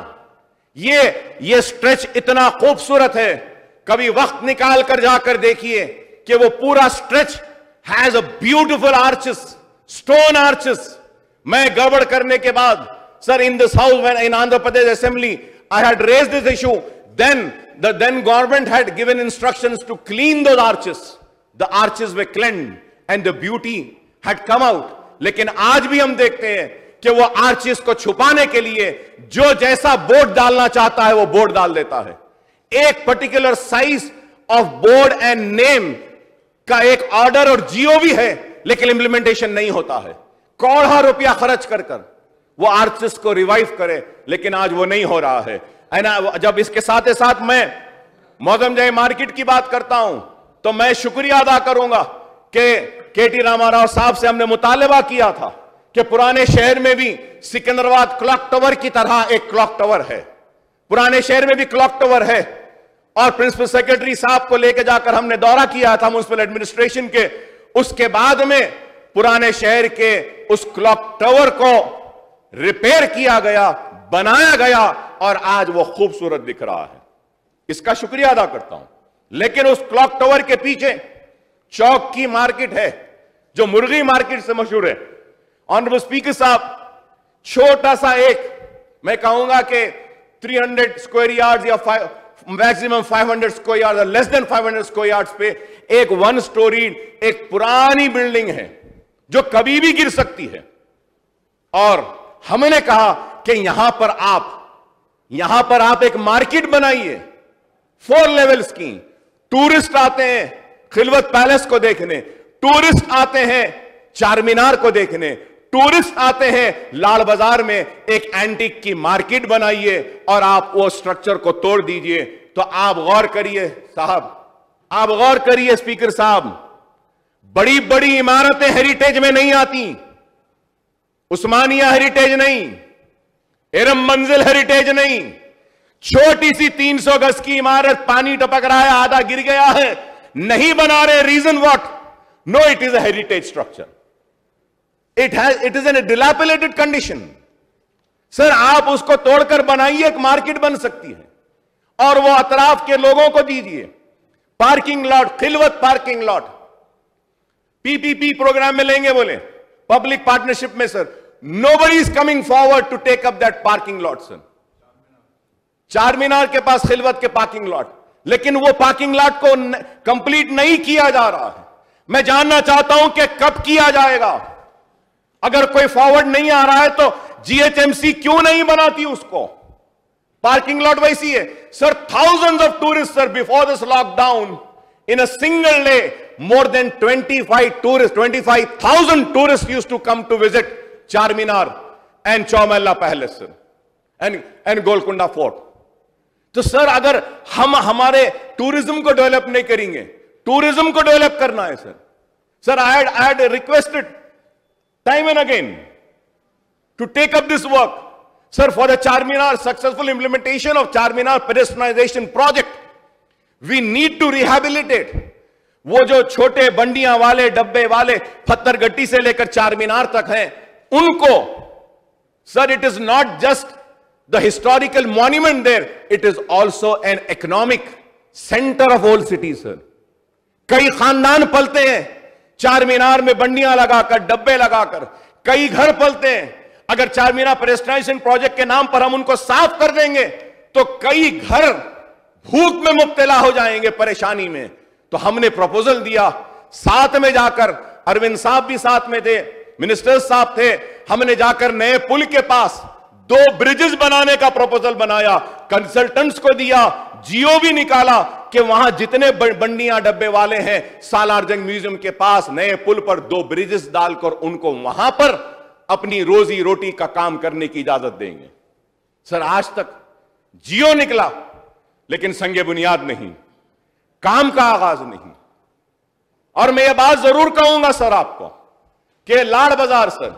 ये स्ट्रेच इतना खूबसूरत है। कभी वक्त निकाल कर जाकर देखिए कि वो पूरा stretch has a beautiful arches, stone arches. मैं गड़बड़ करने के बाद, sir, in this house when in Andhra Pradesh assembly I had raised this issue, then the government had given instructions to clean those arches. The arches were cleansed and the beauty had come out. लेकिन आज भी हम देखते हैं कि वो arches को छुपाने के लिए जो जैसा बोर्ड डालना चाहता है वो बोर्ड डाल देता है। एक particular size of board and name का एक ऑर्डर और जियो भी है, लेकिन इंप्लीमेंटेशन नहीं होता है। करोड़ों रुपया खर्च कर वो आर्चेस को रिवाइव करे, लेकिन आज वो नहीं हो रहा है। जब इसके साथ साथ मैं मौजम जाई मार्केट की बात करता हूं तो मैं शुक्रिया अदा करूंगा कि KT रामाराव साहब से हमने मुतालबा किया था कि पुराने शहर में भी सिकंदराबाद क्लॉक टावर की तरह एक क्लॉक टावर है, पुराने शहर में भी क्लॉक टावर है। और प्रिंसिपल सेक्रेटरी साहब को लेकर जाकर हमने दौरा किया था म्युनिसिपल एडमिनिस्ट्रेशन के। उसके बाद में पुराने शहर के उस क्लॉक टावर को रिपेयर किया गया, बनाया गया, और आज वो खूबसूरत दिख रहा है। इसका शुक्रिया अदा करता हूं। लेकिन उस क्लॉक टावर के पीछे चौक की मार्केट है जो मुर्गी मार्केट से मशहूर है। ऑनरेबल स्पीकर साहब, छोटा सा एक, मैं कहूंगा कि 300 स्क्वायर यार्ड या maximum 500 square yard, less than 500 square yards पे एक 1 स्टोरी एक पुरानी बिल्डिंग है जो कभी भी गिर सकती है। और हमने कहा कि यहां पर आप एक मार्केट बनाइए 4 लेवल्स की। टूरिस्ट आते हैं खिलवत पैलेस को देखने, टूरिस्ट आते हैं चार मीनार को देखने, टूरिस्ट आते हैं लाल बाजार में एक एंटीक की मार्केट बनाइए और आप वो स्ट्रक्चर को तोड़ दीजिए। तो आप गौर करिए साहब, आप गौर करिए स्पीकर साहब, बड़ी बड़ी इमारतें हेरिटेज में नहीं आती। उस्मानिया हेरिटेज नहीं, एरम मंजिल हेरिटेज नहीं, छोटी सी 300 गज की इमारत, पानी टपक रहा है, आधा गिर गया है, नहीं बना रहे। Reason what? No, it is a heritage structure, it is an dilapidated condition. Sir आप उसको तोड़कर बनाइए, एक मार्केट बन सकती है और वो अतराफ के लोगों को दीजिए। Parking lot, Khilwat parking lot, PPP programme में लेंगे बोले, पब्लिक पार्टनरशिप में। Sir nobody is coming forward to take up that parking lot. Sir Charminar के पास खिलवत के पार्किंग लॉट, लेकिन वो पार्किंग लॉट को कंप्लीट नहीं किया जा रहा है। मैं जानना चाहता हूं कि कब किया जाएगा। अगर कोई फॉरवर्ड नहीं आ रहा है तो जीएचएमसी क्यों नहीं बनाती उसको? पार्किंग लॉट वैसी है। Sir thousands of tourist, sir before this lockdown, in a single day, more than 25,000 tourists used to come to visit Charminar and Chowmahalla Palace, sir, and Golconda Fort. तो sir अगर हम हमारे tourism को develop नहीं करेंगे, tourism को develop करना है sir. Sir I had requested time and again to take up this work, sir, for the Charminar successful implementation of Charminar pedestrianization project. We need to rehabilitate वो जो छोटे बंडियां वाले, डब्बे वाले, पत्थर गट्टी से लेकर चार मीनार तक हैं, उनको sir, it is not just the historical monument there, it is also an economic centre of old city. Sir कई खानदान पलते हैं चार मीनार में बंडियां लगाकर, डब्बे लगाकर, कई घर पलते हैं। अगर चार मीनार पेडेस्ट्रियनाइजेशन प्रोजेक्ट के नाम पर हम उनको साफ कर देंगे तो कई घर भूख में मुब्तला हो जाएंगे, परेशानी में। तो हमने प्रपोजल दिया, साथ में जाकर, अरविंद साहब भी साथ में थे, मिनिस्टर साहब थे, हमने जाकर नए पुल के पास 2 ब्रिजेस बनाने का प्रपोजल बनाया, कंसल्टेंट्स को दिया, जियो भी निकाला कि वहां जितने बंडियां डब्बे वाले हैं सालार जंग म्यूजियम के पास नए पुल पर 2 ब्रिजेस डालकर उनको वहां पर अपनी रोजी रोटी का काम करने की इजाजत देंगे। सर आज तक जियो निकला लेकिन संगे बुनियाद नहीं, काम का आगाज नहीं। और मैं ये बात जरूर कहूंगा सर आपको कि लाड़ बाजार, सर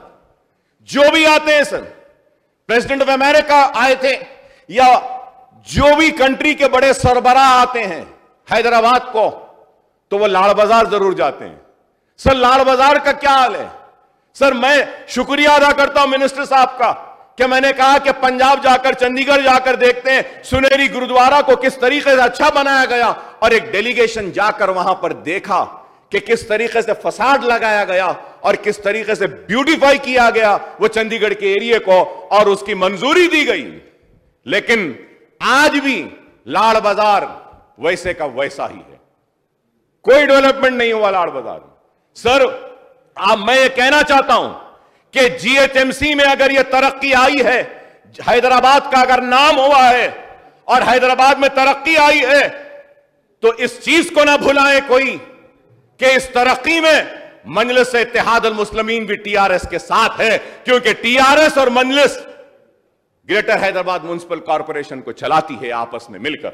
जो भी आते हैं, सर प्रेसिडेंट ऑफ अमेरिका आए थे या जो भी कंट्री के बड़े सरबराह आते हैं हैदराबाद को, तो वो लाड़ बाजार जरूर जाते हैं। सर लाड़ बाजार का क्या हाल है? सर मैं शुक्रिया अदा करता हूं मिनिस्टर साहब का कि मैंने कहा कि पंजाब जाकर, चंडीगढ़ जाकर देखते हैं सुनेरी गुरुद्वारा को किस तरीके से अच्छा बनाया गया, और एक डेलीगेशन जाकर वहां पर देखा कि किस तरीके से फसाड लगाया गया और किस तरीके से ब्यूटीफाई किया गया वो चंडीगढ़ के एरिया को, और उसकी मंजूरी दी गई। लेकिन आज भी लाड़ बाजार वैसे का वैसा ही है, कोई डेवलपमेंट नहीं हुआ लाड़ बाजार। सर अब मैं ये कहना चाहता हूं कि जीएचएमसी में अगर ये तरक्की आई है, हैदराबाद का अगर नाम हुआ है और हैदराबाद में तरक्की आई है, तो इस चीज को ना भुलाएं कोई कि इस तरक्की में मजलिस इत्तेहाद अल मुस्लिमीन भी टीआरएस के साथ है, क्योंकि टीआरएस और Majlis greater Hyderabad municipal corporation को चलाती है आपस में मिलकर।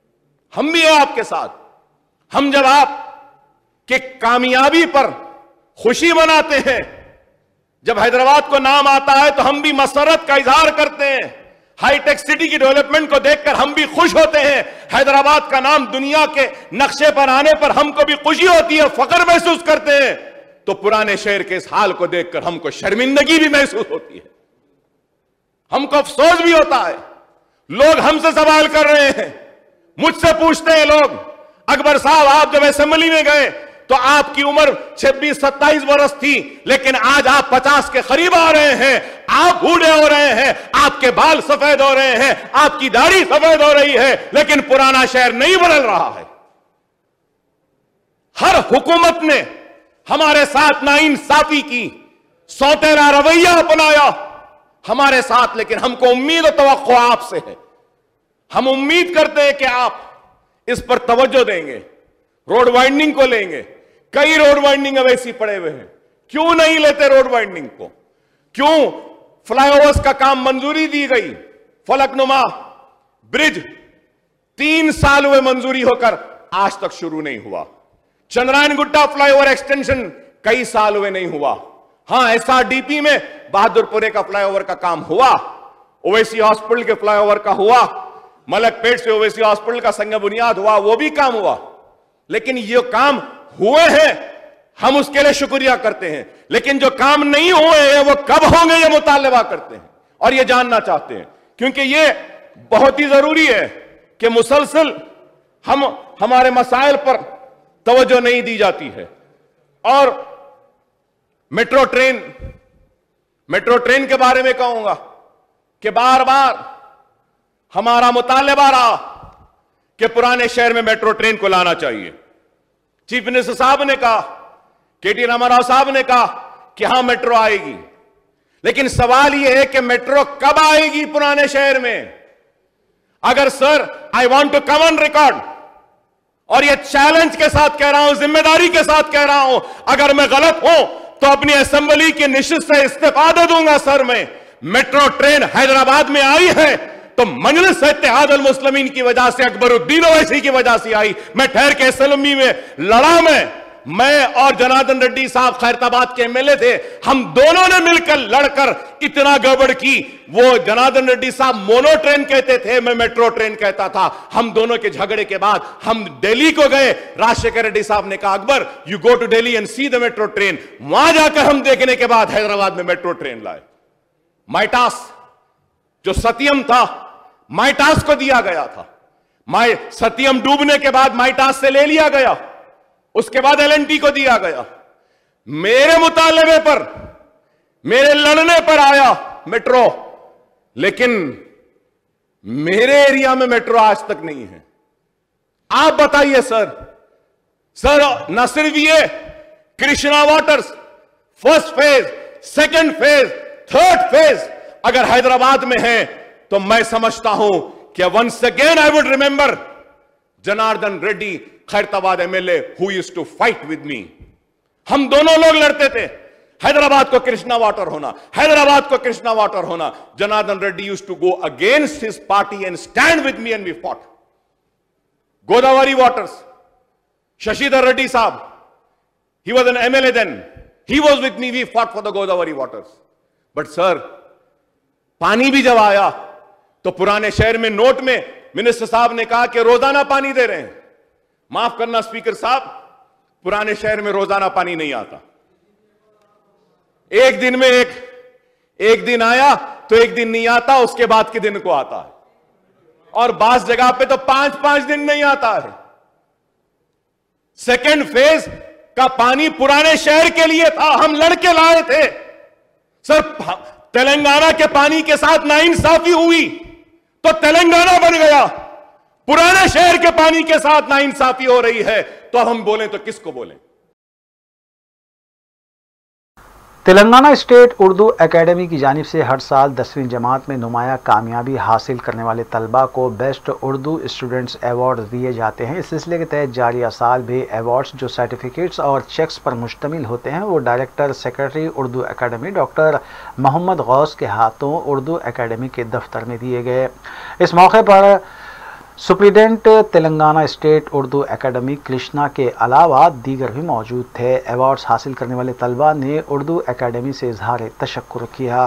हम भी हैं आपके साथ। हम जब आप के कामयाबी पर खुशी मनाते हैं, जब हैदराबाद को नाम आता है, तो हम भी मसरत का इजहार करते हैं। हाईटेक सिटी की डेवलपमेंट को देखकर हम भी खुश होते हैं। हैदराबाद का नाम दुनिया के नक्शे पर आने पर हमको भी खुशी होती है, फख्र महसूस करते हैं। तो पुराने शहर के इस हाल को देखकर हमको शर्मिंदगी भी महसूस होती है, हमको अफसोस भी होता है। लोग हमसे सवाल कर रहे हैं, मुझसे पूछते हैं लोग, अकबर साहब आप जब असेंबली में गए तो आपकी उम्र 26-27 वर्ष थी, लेकिन आज आप 50 के करीब आ रहे हैं, आप बूढ़े हो रहे हैं, आपके बाल सफेद हो रहे हैं, आपकी दाढ़ी सफेद हो रही है, लेकिन पुराना शहर नहीं बदल रहा है। हर हुकूमत ने हमारे साथ नाइंसाफी की, सौतेला रवैया अपनाया हमारे साथ, लेकिन हमको उम्मीद और तवक्को आपसे है। हम उम्मीद करते हैं कि आप इस पर तवज्जो देंगे, रोड वाइंडिंग को लेंगे। कई रोड वाइंडिंग अब ऐसी पड़े हुए हैं, क्यों नहीं लेते रोड वाइंडिंग को? क्यों फ्लाईओवर्स का काम मंजूरी दी गई? फलकनुमा ब्रिज 3 साल हुए मंजूरी होकर आज तक शुरू नहीं हुआ। चंद्रायन गुट्टा फ्लाईओवर एक्सटेंशन कई साल हुए नहीं हुआ। हां, एसआरडीपी में बहादुरपुरे का फ्लाईओवर का काम हुआ, ओवैसी हॉस्पिटल के फ्लाईओवर का हुआ, मलकपेट से ओवैसी हॉस्पिटल का संग बुनियाद हुआ, वो भी काम हुआ। लेकिन ये काम हुए हैं, हम उसके लिए शुक्रिया करते हैं, लेकिन जो काम नहीं हुए हैं वो कब होंगे ये मुतालबा करते हैं और ये जानना चाहते हैं, क्योंकि ये बहुत ही जरूरी है कि मुसलसल हमारे मसाइल पर तवज्जो नहीं दी जाती है। और मेट्रो ट्रेन के बारे में कहूंगा कि बार बार हमारा मुतालबा रहा कि पुराने शहर में मेट्रो ट्रेन को लाना चाहिए। चीफ मिनिस्टर साहब ने कहा, केटी रामाराव साहब ने कहा कि हां मेट्रो आएगी, लेकिन सवाल यह है कि मेट्रो कब आएगी पुराने शहर में? अगर sir, I want to come on record और यह चैलेंज के साथ कह रहा हूं, जिम्मेदारी के साथ कह रहा हूं, अगर मैं गलत हूं तो अपनी असेंबली की निशिस्त से इस्तीफा दे दूंगा। सर, मैं मेट्रो ट्रेन हैदराबाद में आई है तो मजलिस इत्तेहाद अल मुस्लिमीन की वजह से, अकबरुद्दीन ओवैसी की वजह से आई। मैं ठहर के असेंबली में लड़ा, मैं और जनार्दन रेड्डी साहब खैरताबाद के एमएलए थे, हम दोनों ने मिलकर लड़कर इतना गड़बड़ की। वो जनार्दन रेड्डी साहब मोनो ट्रेन कहते थे, मैं मेट्रो ट्रेन कहता था। हम दोनों के झगड़े के बाद हम दिल्ली को गए, राजशेखर रेड्डी साहब ने कहा, Akbar you go to Delhi and see the metro train. वहां जाकर हम देखने के बाद हैदराबाद में मेट्रो ट्रेन लाए। माइटास जो सत्यम था, माइटास को दिया गया था। सत्यम डूबने के बाद माइटास से ले लिया गया, उसके बाद एलएनटी को दिया गया। मेरे मुतालबे पर, मेरे लड़ने पर आया मेट्रो, लेकिन मेरे एरिया में मेट्रो आज तक नहीं है। आप बताइए सर, न सिर्फ ये Krishna waters first phase, second phase, third phase अगर हैदराबाद में है तो मैं समझता हूं कि once again I would remember Janardhan Reddy Khairatabad MLA who used to fight with me. हम दोनों लोग लड़ते थे, हैदराबाद को कृष्णा वाटर होना, हैदराबाद को कृष्णा वाटर होना। Janardhan Reddy used to go against his party and stand with me and we fought. Godavari waters, Shashidhar Reddy साहब, he was an MLA then, he was with me, we fought for the Godavari waters. But sir, पानी भी जब आया तो पुराने शहर में note में मिनिस्टर साहब ने कहा कि रोजाना पानी दे रहे हैं। माफ करना स्पीकर साहब, पुराने शहर में रोजाना पानी नहीं आता। एक दिन में एक दिन आया तो एक दिन नहीं आता, उसके बाद के दिन को आता है, और बास जगह पे तो 5-5 दिन नहीं आता है। सेकेंड फेज का पानी पुराने शहर के लिए था, हम लड़के लाए थे। सर, तेलंगाना के पानी के साथ नाइंसाफी हुई तो तेलंगाना बन गया। पुराने शहर के पानी के साथ नाइंसाफी हो रही है तो हम बोलें तो किसको बोलें? तेलंगाना स्टेट उर्दू एकेडमी की जानिब से हर साल 10वीं जमात में नुमाया कामयाबी हासिल करने वाले तलबा को बेस्ट उर्दू स्टूडेंट्स अवार्ड दिए जाते हैं। इस सिलसिले के तहत जारिया साल भी अवार्ड्स जो सर्टिफिकेट्स और चेक्स पर मुश्तमिल होते हैं वो director secretary Urdu academy doctor Mohammed Ghouse के हाथों उर्दू एकेडमी के दफ्तर में दिए गए। इस मौके पर superintendent Telangana state Urdu academy Krishna के अलावा दीगर भी मौजूद थे। अवार्ड्स हासिल करने वाले तलबा ने उर्दू एकेडमी से इजहार तशक्कुर किया।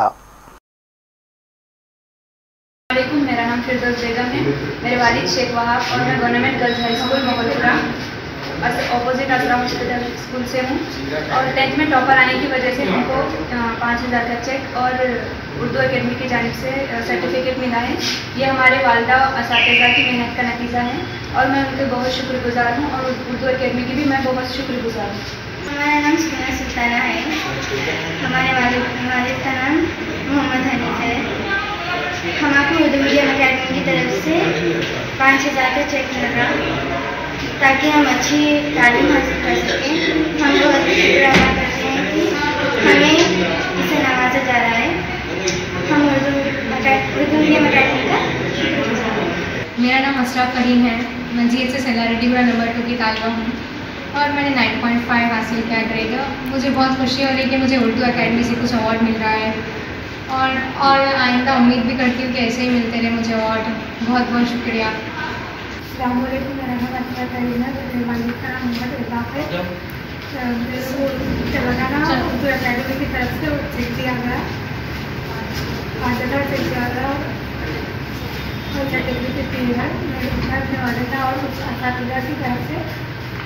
मेरा नाम फिरदौस बेगम है, मेरे वालिद शेख वहाब और मैं गवर्नमेंट गर्ल्स हाई स्कूल मोहल्ला ऑपोजिट आसरा हॉस्पिटल स्कूल से हूँ और 10th में टॉपर आने की वजह से हमको 5,000 का चेक और उर्दू अकेडमी की जानिब से सर्टिफिकेट मिला है। ये हमारे वालदा असातिज़ा की मेहनत का नतीजा है और मैं उनके बहुत शुक्रगुजार हूँ और उर्दू अकेडमी की भी मैं बहुत शुक्रगुजार हूँ। हमारा नाम सुना सुल्ताना है। हमारे वालिद का नाम मोहम्मद हनीफ है। हमारे उर्दू मीडियम अकेडमी की तरफ से 5,000 का चेक मिल रहा ताकि हम अच्छी तालीम हासिल कर सकें। हम बहुत शुक्र अदा करते हैं कि हमें इसे नवाजा जा रहा है। हम उर्दू मीडियम अकेडमी का शुक्रगुजार हैं। मेरा नाम अशरफ करीम है। मैं GHS LRD नंबर 2 की तालिबा हूँ और मैंने 9.5 हासिल किया ग्रेड। मुझे बहुत खुशी हो रही है कि मुझे उर्दू अकेडमी से कुछ अवार्ड मिल रहा है और आइंदा उम्मीद भी करती हूँ कि ऐसे ही मिलते रहे मुझे अवार्ड। बहुत बहुत शुक्रिया। अस्सलाम वालेकुम, मेरा नाम अशरफ करीम है। मेरे वालिद का नाम मोहम्मद रिज़ाक़ है। तेलंगाना उर्दू अकेडमी की तरफ से चेक दिया गया, 5,000 चेक दिया गया और सर्टिफिकेट दी है। मैं अपने वालिदा और कुछ असातिज़ा की तरफ से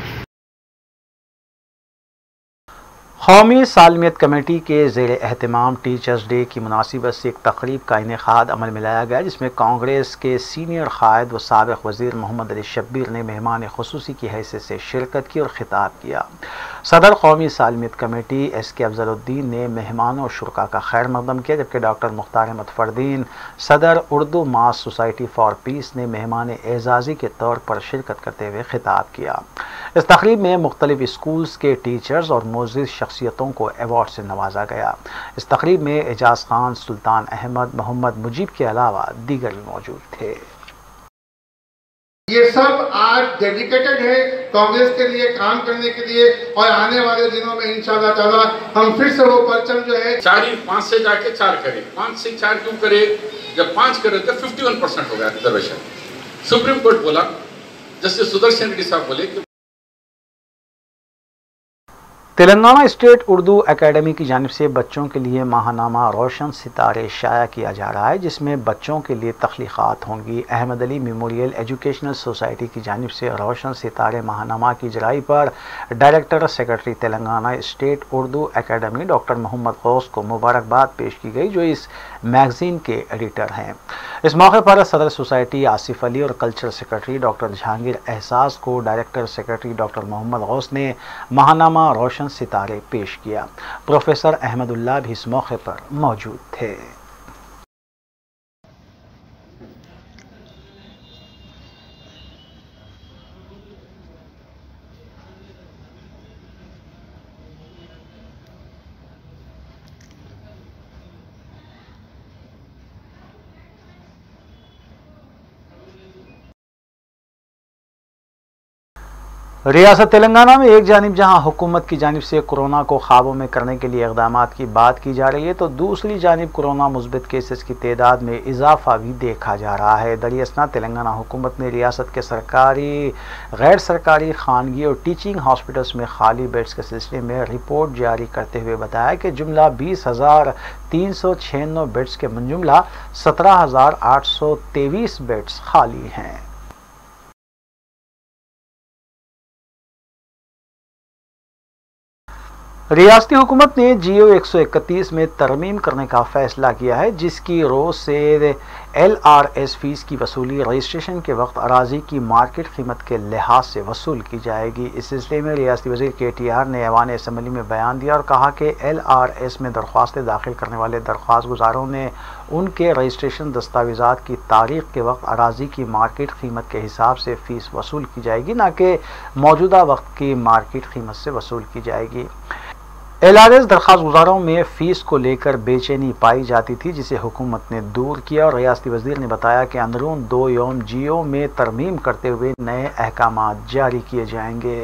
कौमी सालमियत कमेटी के ज़ेर एहतमाम टीचर्स डे की मुनासिबत से एक तकरीब का इनेकाद अमल में लाया गया, जिसमें कांग्रेस के सीनियर कायद व साबिक़ वज़ीर मोहम्मद अली शब्बीर ने मेहमान खुसूसी की हैसियत से शिरकत की और ख़िताब किया। सदर कौमी सालमियत कमेटी SK अफजलुद्दीन ने मेहमानों और शुरका का खैर मकदम किया, जबकि डॉक्टर मुख्तार अहमद फरदीन सदर Urdu mass society for peace ने मेहमान एजाज़ी के तौर पर शिरकत करते हुए ख़िताब किया। इस तकरीब में मुख्तलिफ स्कूल्स के टीचर्स और मोअज़्ज़िज़ शख्सियतों को अवार्ड से नवाजा गया। इस तकरीब में एजाज खान, सुल्तान अहमद, मोहम्मद मुजीब के अलावा दीगर भी मौजूद थे। ये सब आज डेडिकेटेड है कांग्रेस के लिए काम करने के लिए और आने वाले दिनों में इंशाल्लाह ताला हम फिर से वो परचम जो है 5 से जाके 4 करें। 5 से 4 क्यों करे? जब 5 करे तो 51% हो गया रिजर्वेशन। सुप्रीम कोर्ट बोला, जस्टिस सुदर्शन रेड्डी साहब बोले कि तेलंगाना स्टेट उर्दू एकेडमी की जानिब से बच्चों के लिए माहनामा रोशन सितारे शाया किया जा रहा है, जिसमें बच्चों के लिए तख्लीक़ात होंगी। Ahmed Ali memorial educational society की जानिब से रोशन सितारे माहनामा की इजराई पर director secretary Telangana state Urdu academy doctor Mohammed Ghouse को मुबारकबाद पेश की गई, जो इस मैगज़ीन के एडिटर हैं। इस मौके पर सदर सोसाइटी आसिफ अली और culture secretary doctor Jahangir Ehsaas को director secretary doctor Mohammed Ghouse ने माहनामा रोशन सितारे पेश किया। प्रोफेसर अहमदुल्लाह भी इस मौके पर मौजूद थे। रियासत तेलंगाना में एक जानिब जहां हुकूमत की जानिब से कोरोना को काबू में करने के लिए इक़दामात की बात की जा रही है, तो दूसरी जानिब कोरोना मुस्बित केसेस की तादाद में इजाफा भी देखा जा रहा है। दरियासना तेलंगाना हुकूमत ने रियासत के सरकारी, गैर सरकारी, खानगी और टीचिंग हॉस्पिटल्स में खाली बेड्स के सिलसिले में रिपोर्ट जारी करते हुए बताया कि जुमला 20,396 बेड्स के जुमला 17,823 बेड्स खाली हैं। रियासती हुकूमत ने GO 131 में तरमीम करने का फैसला किया है, जिसकी रोज से LRS फीस की वसूली रजिस्ट्रेशन के वक्त अराजी की मार्केट कीमत के लिहाज से वसूल की जाएगी। इस सिलसिले में रियासती वज़ीर KTR ने ऐवान असम्बली में बयान दिया और कहा कि LRS में दरख्वास्तें दाखिल करने वाले दरख्वास्त गुजारों ने उनके रजिस्ट्रेशन दस्तावेज़ात की तारीख के वक्त अराजी की मार्केट कीमत के हिसाब से फ़ीस वसूल की जाएगी, न कि मौजूदा वक्त की मार्केट कीमत से वसूल की जाएगी। LRS दरख्वास्त गुजारों में फ़ीस को लेकर बेचैनी पाई जाती थी, जिसे हुकूमत ने दूर किया और रियासती वज़ीर ने बताया कि अंदरून 2 यौम GO में तरमीम करते हुए नए अहकामात जारी किए जाएंगे।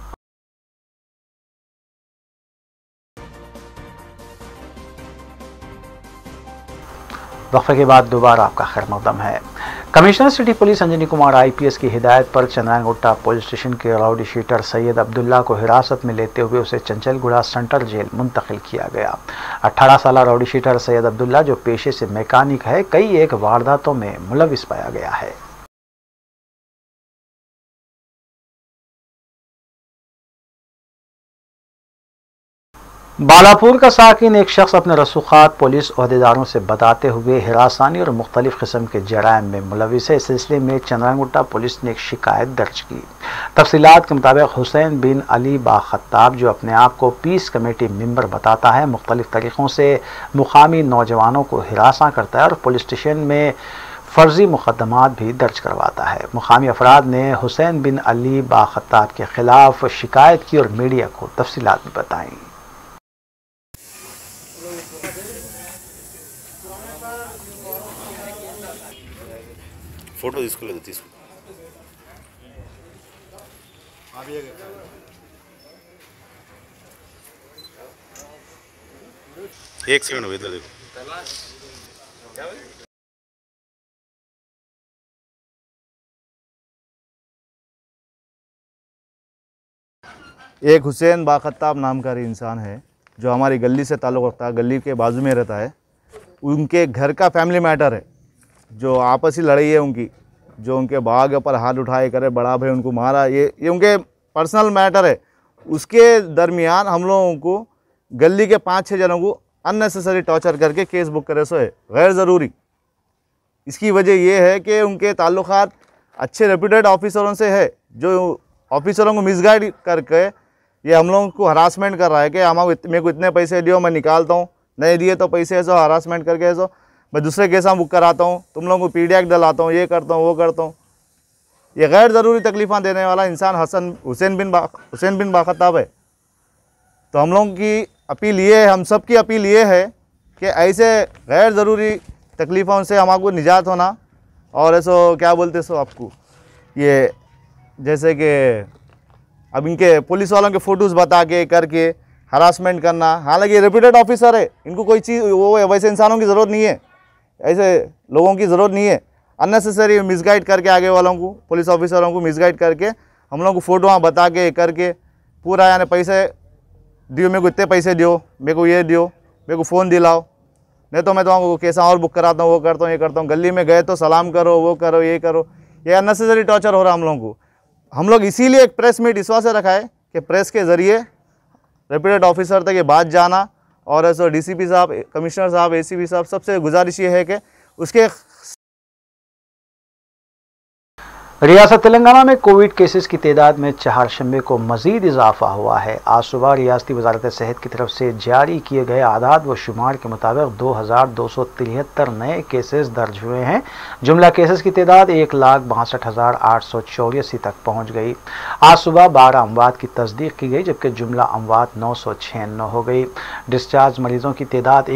वक्फे के बाद दोबारा आपका खैर मकदम है। Commissioner city police Anjani Kumar IPS की हिदायत पर चंद्रांगुट्टा पुलिस स्टेशन के राउडी शीटर सैयद अब्दुल्ला को हिरासत में लेते हुए उसे चंचलगुड़ा सेंट्रल जेल मुंतकिल किया गया। 18 साल राउडी शीटर सैयद अब्दुल्ला, जो पेशे से मैकेनिक है, कई एक वारदातों में मुलविस पाया गया है। बालापुर का साकिन एक शख्स अपने रसूखात पुलिस अहदेदारों से बताते हुए हिरासानी और मुख्तलिफ किस्म के जराइम में मुलविस है। इस सिलसिले में चंद्रांगुट्टा पुलिस ने एक शिकायत दर्ज की। तफसीलात के मुताबिक हुसैन बिन अली बाखत्ताब, जो अपने आप को पीस कमेटी मेंबर बताता है, मुख्तलिफ तरीक़ों से मुकामी नौजवानों को हिरासा करता है और पुलिस स्टेशन में फर्जी मुकदमात भी दर्ज करवाता है। मुकामी अफराद ने हुसैन बिन अली बाखत्ताब के खिलाफ शिकायत की और मीडिया को तफसीलात भी बताई। फोटो తీసుకోలేదు తీసుకో एक सेकंड इधर देखो। एक हुसैन बाखत्ताब नाम का इंसान है जो हमारी गली से ताल्लुक़ रखता है, गली के बाजू में रहता है। उनके घर का फैमिली मैटर है, जो आपसी लड़ाई है उनकी, जो उनके बाग के ऊपर हाथ उठाए करे, बड़ा भाई उनको मारा, ये उनके पर्सनल मैटर है। उसके दरमियान हम लोगों को गली के 5-6 जनों को अननेसेसरी टॉर्चर करके केस बुक करे सो है गैर ज़रूरी। इसकी वजह ये है कि उनके ताल्लुकात अच्छे रेप्यूटेड ऑफिसरों से है, जो ऑफिसरों को मिसगाइड करके ये हम लोगों को हरासमेंट कर रहा है कि मेरे को इतने पैसे दियो, मैं निकालता हूँ, नहीं दिए तो पैसे ऐसा हरासमेंट करके ऐसा मैं दूसरे केस बुक कराता हूँ, तुम लोगों को पीडीएफ डलाता हूँ, ये करता हूँ, वो करता हूँ। ये गैर ज़रूरी तकलीफ़ें देने वाला इंसान हुसैन बिन बाखत्ताब है। तो हम लोगों की अपील ये है, हम सब की अपील ये है कि ऐसे गैर ज़रूरी तकलीफ़ों से हमको निजात होना। और ऐसो क्या बोलते सो आपको, ये जैसे कि अब इनके पुलिस वालों के फ़ोटोज़ बता के करके हरासमेंट करना, हालांकि रेप्यूटेड ऑफिसर है, इनको कोई चीज़ वो वैसे इंसानों की ज़रूरत नहीं है, ऐसे लोगों की ज़रूरत नहीं है। अननेसेसरी मिसगाइड करके आगे वालों को, पुलिस ऑफिसरों को मिसगाइड करके हम लोगों को फ़ोटो बता के करके पूरा यानी पैसे दियो, मेरे को इतने पैसे दियो, मेरे को ये दियो, मेरे को फ़ोन दिलाओ, नहीं तो मैं तो कैसा और बुक कराता हूँ, वो करता हूँ, ये करता हूँ। गली में गए तो सलाम करो, वो करो, ये करो। ये अननेसेसरी टॉर्चर हो रहा है हम लोगों को। हम लोग इसीलिए एक प्रेस मीट इस वास्ते रखा है कि प्रेस के ज़रिए रेप्यूटेड ऑफिसर तक ये बात जाना। और ऐसा डीसीपी साहब, कमिश्नर साहब, एसीपी साहब, सबसे गुजारिश ये है कि उसके रियासत तेलंगाना में कोविड केसेस की तादाद में चारशंबे को मज़ीद इजाफा हुआ है। आज सुबह रियासती वजारत सेहत की तरफ से जारी किए गए आदाद व शुमार के मुताबिक 2273 नए केसेस दर्ज हुए हैं। जुमला केसेस की तादाद 1,62,884 तक पहुँच गई। आज सुबह 12 अमवात की तस्दीक की गई, जबकि जुमला अमवात 996 हो गई। डिस्चार्ज मरीजों की तादाद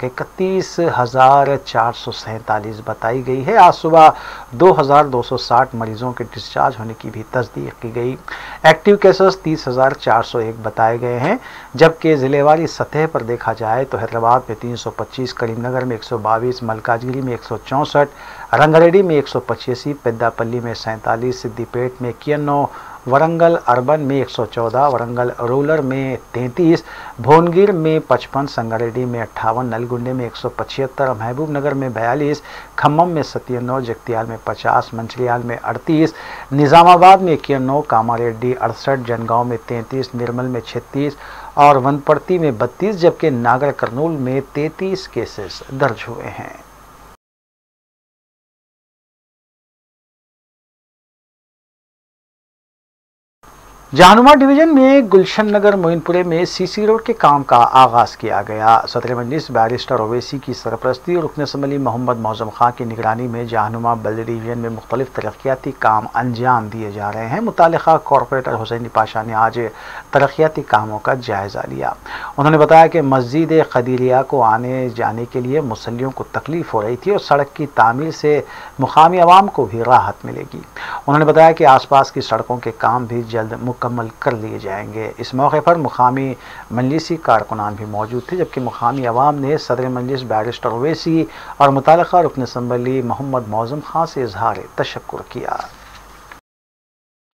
1,31,447 बताई गई है। आज सुबह 2,260 मरीजों के डिस्चार्ज होने की भी तस्दीक की गई। एक्टिव केसेस 30,401 बताए गए हैं, जबकि ज़िलेवारी सतह पर देखा जाए तो हैदराबाद में 325, करीमनगर में 122, मलकाजगिरी में 164, रंगारेड्डी में 185, पेद्दापल्ली में 47, सिद्दीपेट में 91, वरंगल अर्बन में 114, वरंगल रूरल में 33, भोनगिर में 55, संगारेड्डी में 58, नलगुंडे में 175, महबूब नगर में 42, खम्मम में 97, जगतियाल में 50, मंचिलियाल में 38, निज़ामाबाद में 91, कामारेड्डी 68, जनगांव में 33, निर्मल में 36 और वनपर्ती में 32, जबकि नागर कर्नूल में 33 केसेस दर्ज हुए हैं। जहानुमा डिवीजन में गुलशन नगर मोइनपुरे में सीसी रोड के काम का आगाज़ किया गया। सदर मजलिस बैरिस्टर ओवैसी की सरपरस्ती और रुकन असम्बली मोहम्मद मौज़म खां की निगरानी में जहानुमा बल्दी डिवीजन में मुख्तलिफ तरक्याती काम अंजाम दिए जा रहे हैं। मुतालिका कॉरपोरेटर हुसैनी पाशा ने आज तरक्याती कामों का जायज़ा लिया। उन्होंने बताया कि मस्जिद क़दीरिया को आने जाने के लिए मुसल्लियों को तकलीफ़ हो रही थी और सड़क की तामीर से मुकामी आवाम को भी राहत मिलेगी। उन्होंने बताया कि आसपास की सड़कों के काम भी जल्द मुकम्मल कर लिए जाएंगे। इस मौके पर मुकामी मजलिसी कारकुनान भी मौजूद थे, जबकि मुकामी अवाम ने सदर मजलिस बैरिस्टर ओवैसी और मुतालिका रुकन असम्बली मोहम्मद मौज़म खां से इजहार तशक्कुर किया।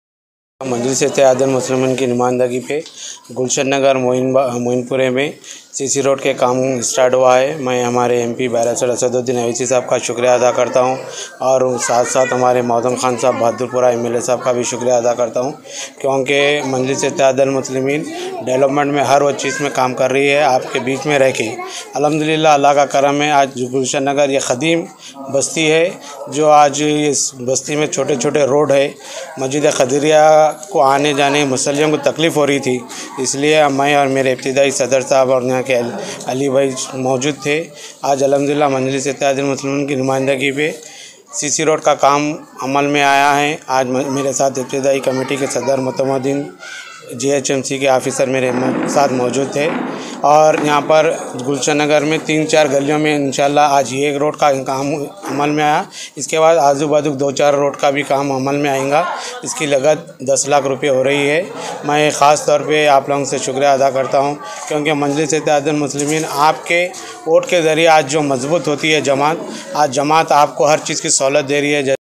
मजलिस इत्तेहादुल मुस्लिमीन की नुमाइंदगी पे गुलशन नगर मोइनपुरे में सीसी रोड के काम स्टार्ट हुआ है। मैं हमारे एमपी बैरिस्टर असदुद्दीन अवैसी साहब का शुक्रिया अदा करता हूं और साथ साथ हमारे मौदम खान साहब बहादुरपुरा एमएलए साहब का भी शुक्रिया अदा करता हूं, क्योंकि मजलिस इत्तेहादुल मुस्लिमीन डेवलपमेंट में हर वो चीज़ में काम कर रही है आपके बीच में रह के। अल्हम्दुलिल्लाह अल्लाह का करम है। आज गुलशन नगर ये ख़दीम बस्ती है, जो आज इस बस्ती में छोटे छोटे रोड है। मस्जिद खदरिया को आने जाने मुसल्लियों को तकलीफ़ हो रही थी, इसलिए मैं और मेरे इब्तिदाई सदर साहब और यहाँ के अली भाई मौजूद थे। आज अल्हम्दुलिल्लाह मजलिस इत्तेहादुल मुस्लिमीन की नुमाइंदगी पे सीसी रोड का काम अमल में आया है। आज मेरे साथ इब्तिदाई कमेटी के सदर मुतमद्दिन जीएचएमसी के ऑफिसर मेरे साथ मौजूद थे और यहाँ पर गुलशन नगर में 3-4 गलियों में इंशाल्लाह आज ये एक रोड का काम अमल में आया। इसके बाद आजू बाजू 2-4 रोड का भी काम अमल में आएगा। इसकी लागत 10 लाख रुपए हो रही है। मैं ख़ास तौर पे आप लोगों से शुक्रिया अदा करता हूँ, क्योंकि मजलिस इत्तेहादुल मुस्लिमीन आपके वोट के ज़रिए आज जो मजबूत होती है जमात, आज जमात आपको हर चीज़ की सहूलत दे रही है।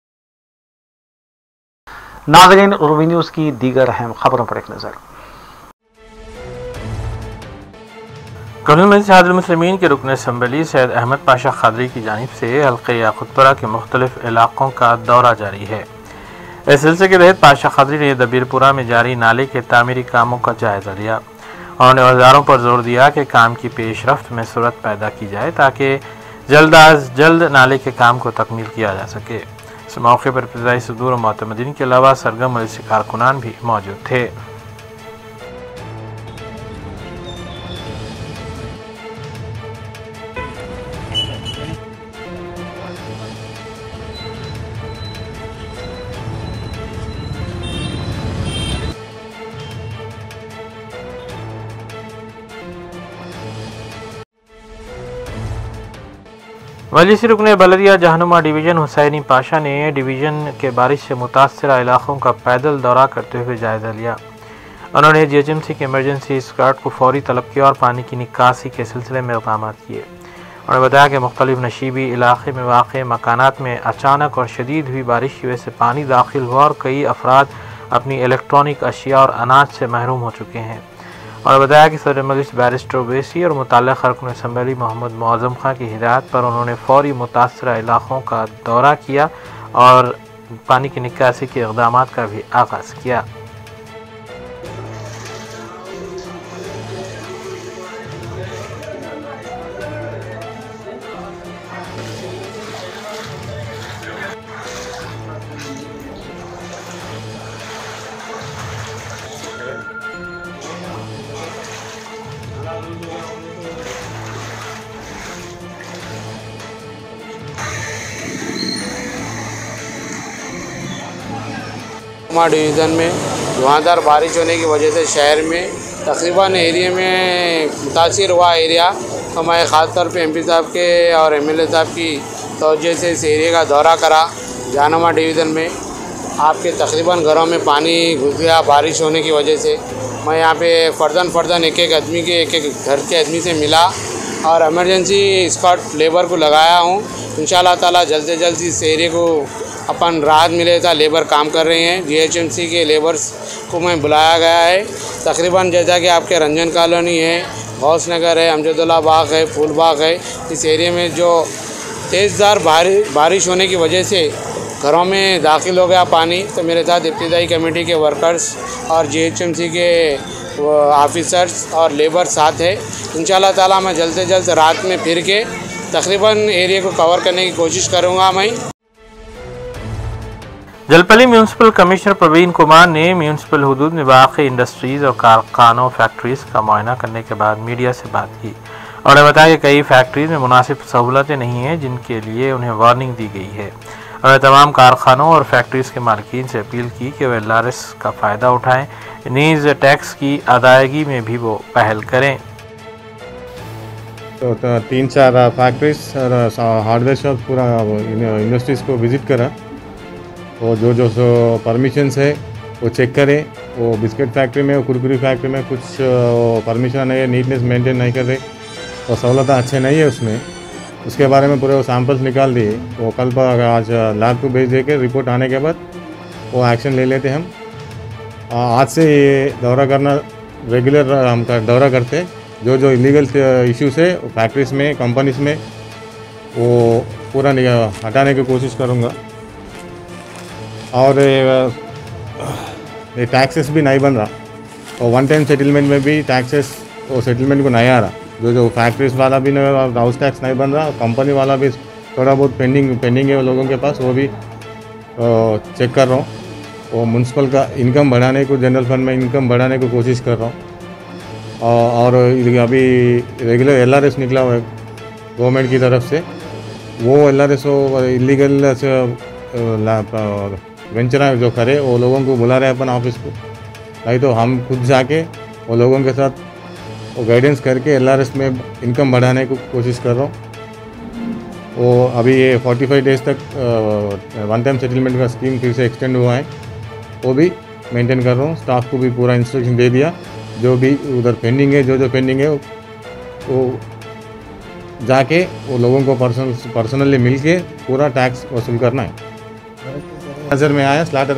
नाज़रीन, उर्वी न्यूज़ की दीगर अहम खबरों पर एक नज़र। कौमी इत्तेहादुल मुस्लिमीन के रुकन असम्बली सैयद अहमद पाशा क़ादरी की जानिब से हल्क़े याक़ूतपुरा के मुख्तलिफ़ इलाक़ों का दौरा जारी है। इस सिलसिले के तहत पाशा क़ादरी ने दबीरपुरा में जारी नाले के तामीरी कामों का जायज़ा लिया। उन्होंने औज़ारों पर जोर दिया कि काम की पेशरफ्त में सूरत पैदा की जाए ताकि जल्द अज जल्द नाले के काम को तकमील किया जा सके। इस मौके पर इब्तिदाई सदूर और मोतमदीन के अलावा सरगर्म मजलिसी कारकुनान भी मौजूद थे। मजलिसी रुकने बलदिया जहनुमा डिवीज़न हुसैनी पाशा ने डिवीज़न के बारिश से मुतासरा इलाक़ों का पैदल दौरा करते हुए जायज़ा लिया। उन्होंने जीएचएमसी के इमरजेंसी स्क्वाड को फौरी तलब किया और पानी की निकासी के सिलसिले में इक़दाम किए। उन्होंने बताया कि मुख्तलिफ नशीबी इलाक़े में वाक़े मकानात में अचानक और शदीद हुई बारिश की वजह से पानी दाखिल हुआ और कई अफराद अपनी इलेक्ट्रॉनिक अशिया और अनाज से महरूम हो चुके हैं। और बताया कि सदर मजलिस बैरिस्टर अवैसी और मुतल्लिक़ रुकन असम्बली मोहम्मद मुअज़्ज़म खां की हिदायत पर उन्होंने फौरी मुतासरा इलाक़ों का दौरा किया और पानी की निकासी के इक़दाम का भी आगाज़ किया। डिवीज़न में धुआंधार बारिश होने की वजह से शहर में तकरीबन एरिया में मुतासिर हुआ एरिया, तो मैं ख़ास तौर पे एमपी साहब के और एमएलए साहब की तवज्जो से इस एरिया का दौरा करा। जहनुमा डिवीज़न में आपके तकरीबन घरों में पानी घुस गया बारिश होने की वजह से। मैं यहाँ पे फ़र्दन एक एक आदमी के एक एक घर के आदमी से मिला और इमरजेंसी स्क्वाड लेबर को लगाया हूँ। इंशाअल्लाह ताला जल्द से जल्द इस एरिया को अपन राहत मिले था। लेबर काम कर रहे हैं, जीएचएमसी के लेबर्स को मैं बुलाया गया है। तकरीबन जैसा कि आपके रंजन कॉलोनी है, गौस नगर है, अमजदुल्ला बाग है, फूल बाग है, इस एरिया में जो तेज़धार बारिश होने की वजह से घरों में दाखिल हो गया पानी, तो मेरे साथ इब्तिदाई कमेटी के वर्कर्स और जीएचएमसी के ऑफिसर्स और लेबर साथ है। इंशाअल्लाह ताला मैं जल्द से जल्द रात में फिर के तकरीबन एरिया को कवर करने की कोशिश करूँगा। मैं जलपली म्यूनसिपल कमिश्नर प्रवीण कुमार ने म्यूनसिपल हुदूद में वाक़ई इंडस्ट्रीज़ और कारखानों फैक्ट्रीज़ का मुआयना करने के बाद मीडिया से बात की। उन्होंने बताया कि कई फैक्ट्रीज़ में मुनासिब सहूलतें नहीं हैं, जिनके लिए उन्हें वार्निंग दी गई है। उन्होंने तमाम कारखानों और फैक्ट्रीज़ के मालिकीन से अपील की कि वे लारिस का फ़ायदा उठाएँ, नीज़ टैक्स की अदायगी में भी वो पहल करें। तो 3-4 फैक्ट्रीज और हार्डवेयर शॉप पूरा इंडस्ट्रीज़ को विज़िट करा और जो परमिशंस है वो चेक करें। वो बिस्किट फैक्ट्री में, कुरकुरी फैक्ट्री में कुछ परमिशन नहीं है, नीटनेस मेंटेन नहीं कर रहे और सहूलतें अच्छे नहीं है उसमें। उसके बारे में पूरे वो सैंपल्स निकाल दिए। वो कल पर आज लैब को भेज दे के रिपोर्ट आने के बाद वो एक्शन ले लेते हम। आज से ये दौरा करना रेगुलर हम दौरा करते जो जो इलीगल इश्यूज है फैक्ट्रीज में कंपनीज में वो पूरा हटाने की कोशिश करूँगा। और ये टैक्सेस भी नहीं बन रहा और वन टाइम सेटलमेंट में भी टैक्सेस वो सेटलमेंट को नहीं आ रहा। जो फैक्ट्रीज वाला भी हाउस टैक्स नहीं बन रहा, कंपनी वाला भी थोड़ा बहुत पेंडिंग है लोगों के पास, वो भी चेक कर रहा हूँ। वो म्यूनसिपल का इनकम बढ़ाने को, जनरल फंड में इनकम बढ़ाने की कोशिश कर रहा हूँ। और अभी रेगुलर LRS निकला हुआ है गवर्नमेंट की तरफ से, वो LRS इलीगल वेंचर जो करे वो लोगों को बुला रहे हैं अपन ऑफिस को, नहीं तो हम खुद जाके वो लोगों के साथ वो गाइडेंस करके LRS में इनकम बढ़ाने की कोशिश कर रहा हूँ। वो अभी ये 45 डेज तक वन टाइम सेटलमेंट का स्कीम फिर से एक्सटेंड हुआ है, वो भी मेंटेन कर रहा हूँ। स्टाफ को भी पूरा इंस्ट्रक्शन दे दिया, जो भी उधर पेंडिंग है, जो पेंडिंग है वो जाके वो लोगों को पर्सनली मिल के पूरा टैक्स वसूल करना है। नज़र में आया स्लैटर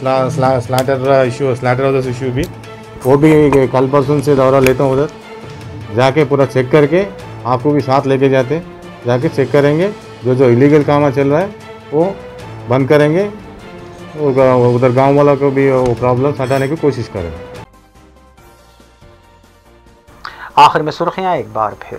हाउस इशू भी, वो भी कल परसों से दौरा लेता हूँ, उधर जाके पूरा चेक करके आपको भी साथ लेके जाते, जाके चेक करेंगे जो इलीगल काम चल रहा है वो बंद करेंगे, उधर गांव वालों को भी वो प्रॉब्लम्स हटाने की कोशिश करेंगे। आखिर में सुर्खियां एक बार फिर।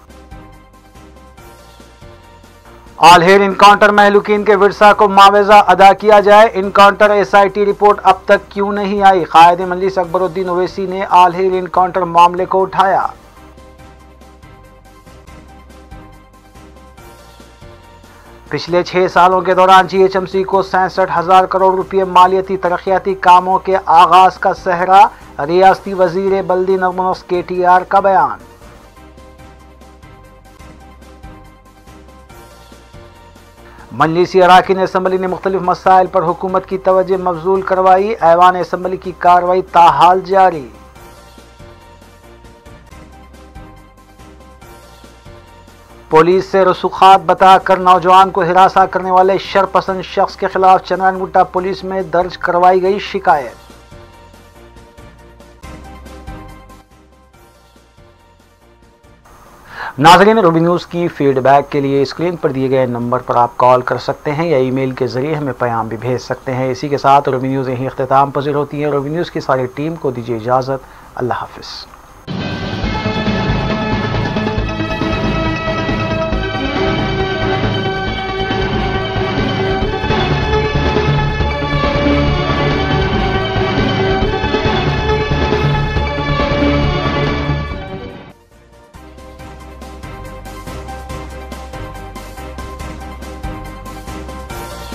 आलहेर इनकाउंटर महलूकीन के विरसा को मुआवजा अदा किया जाए, इनकाउंटर SIT रिपोर्ट अब तक क्यों नहीं आई? कायद मजलिस अकबरुद्दीन ओवैसी ने आलहेर इनकाउंटर मामले को उठाया। पिछले 6 सालों के दौरान GHMC को 67,000 करोड़ रुपए मालियाती तरक्याती कामों के आगाज का सहरा, रियासती वजीर बल्दी नक़्श KTR का बयान। मजलिसी अराकीन असम्बली ने मुख्तलिफ मसाइल पर हुकूमत की तवज्जो मबजूल करवाई, ऐवान असम्बली की कार्रवाई ताहाल जारी। पुलिस से रसूखात बताकर नौजवान को हिरासा करने वाले शरपसंद शख्स के खिलाफ चंद्रनगुट्टा पुलिस में दर्ज करवाई गई शिकायत। नाज़रीन, रूबी न्यूज़ की फीडबैक के लिए स्क्रीन पर दिए गए नंबर पर आप कॉल कर सकते हैं या ईमेल के जरिए हमें पैगाम भी भेज सकते हैं। इसी के साथ रूबी न्यूज़ यहीं इख्तिताम पज़ीर होती है। रूबी न्यूज़ की सारी टीम को दीजिए इजाज़त। अल्लाह हाफ़िज़।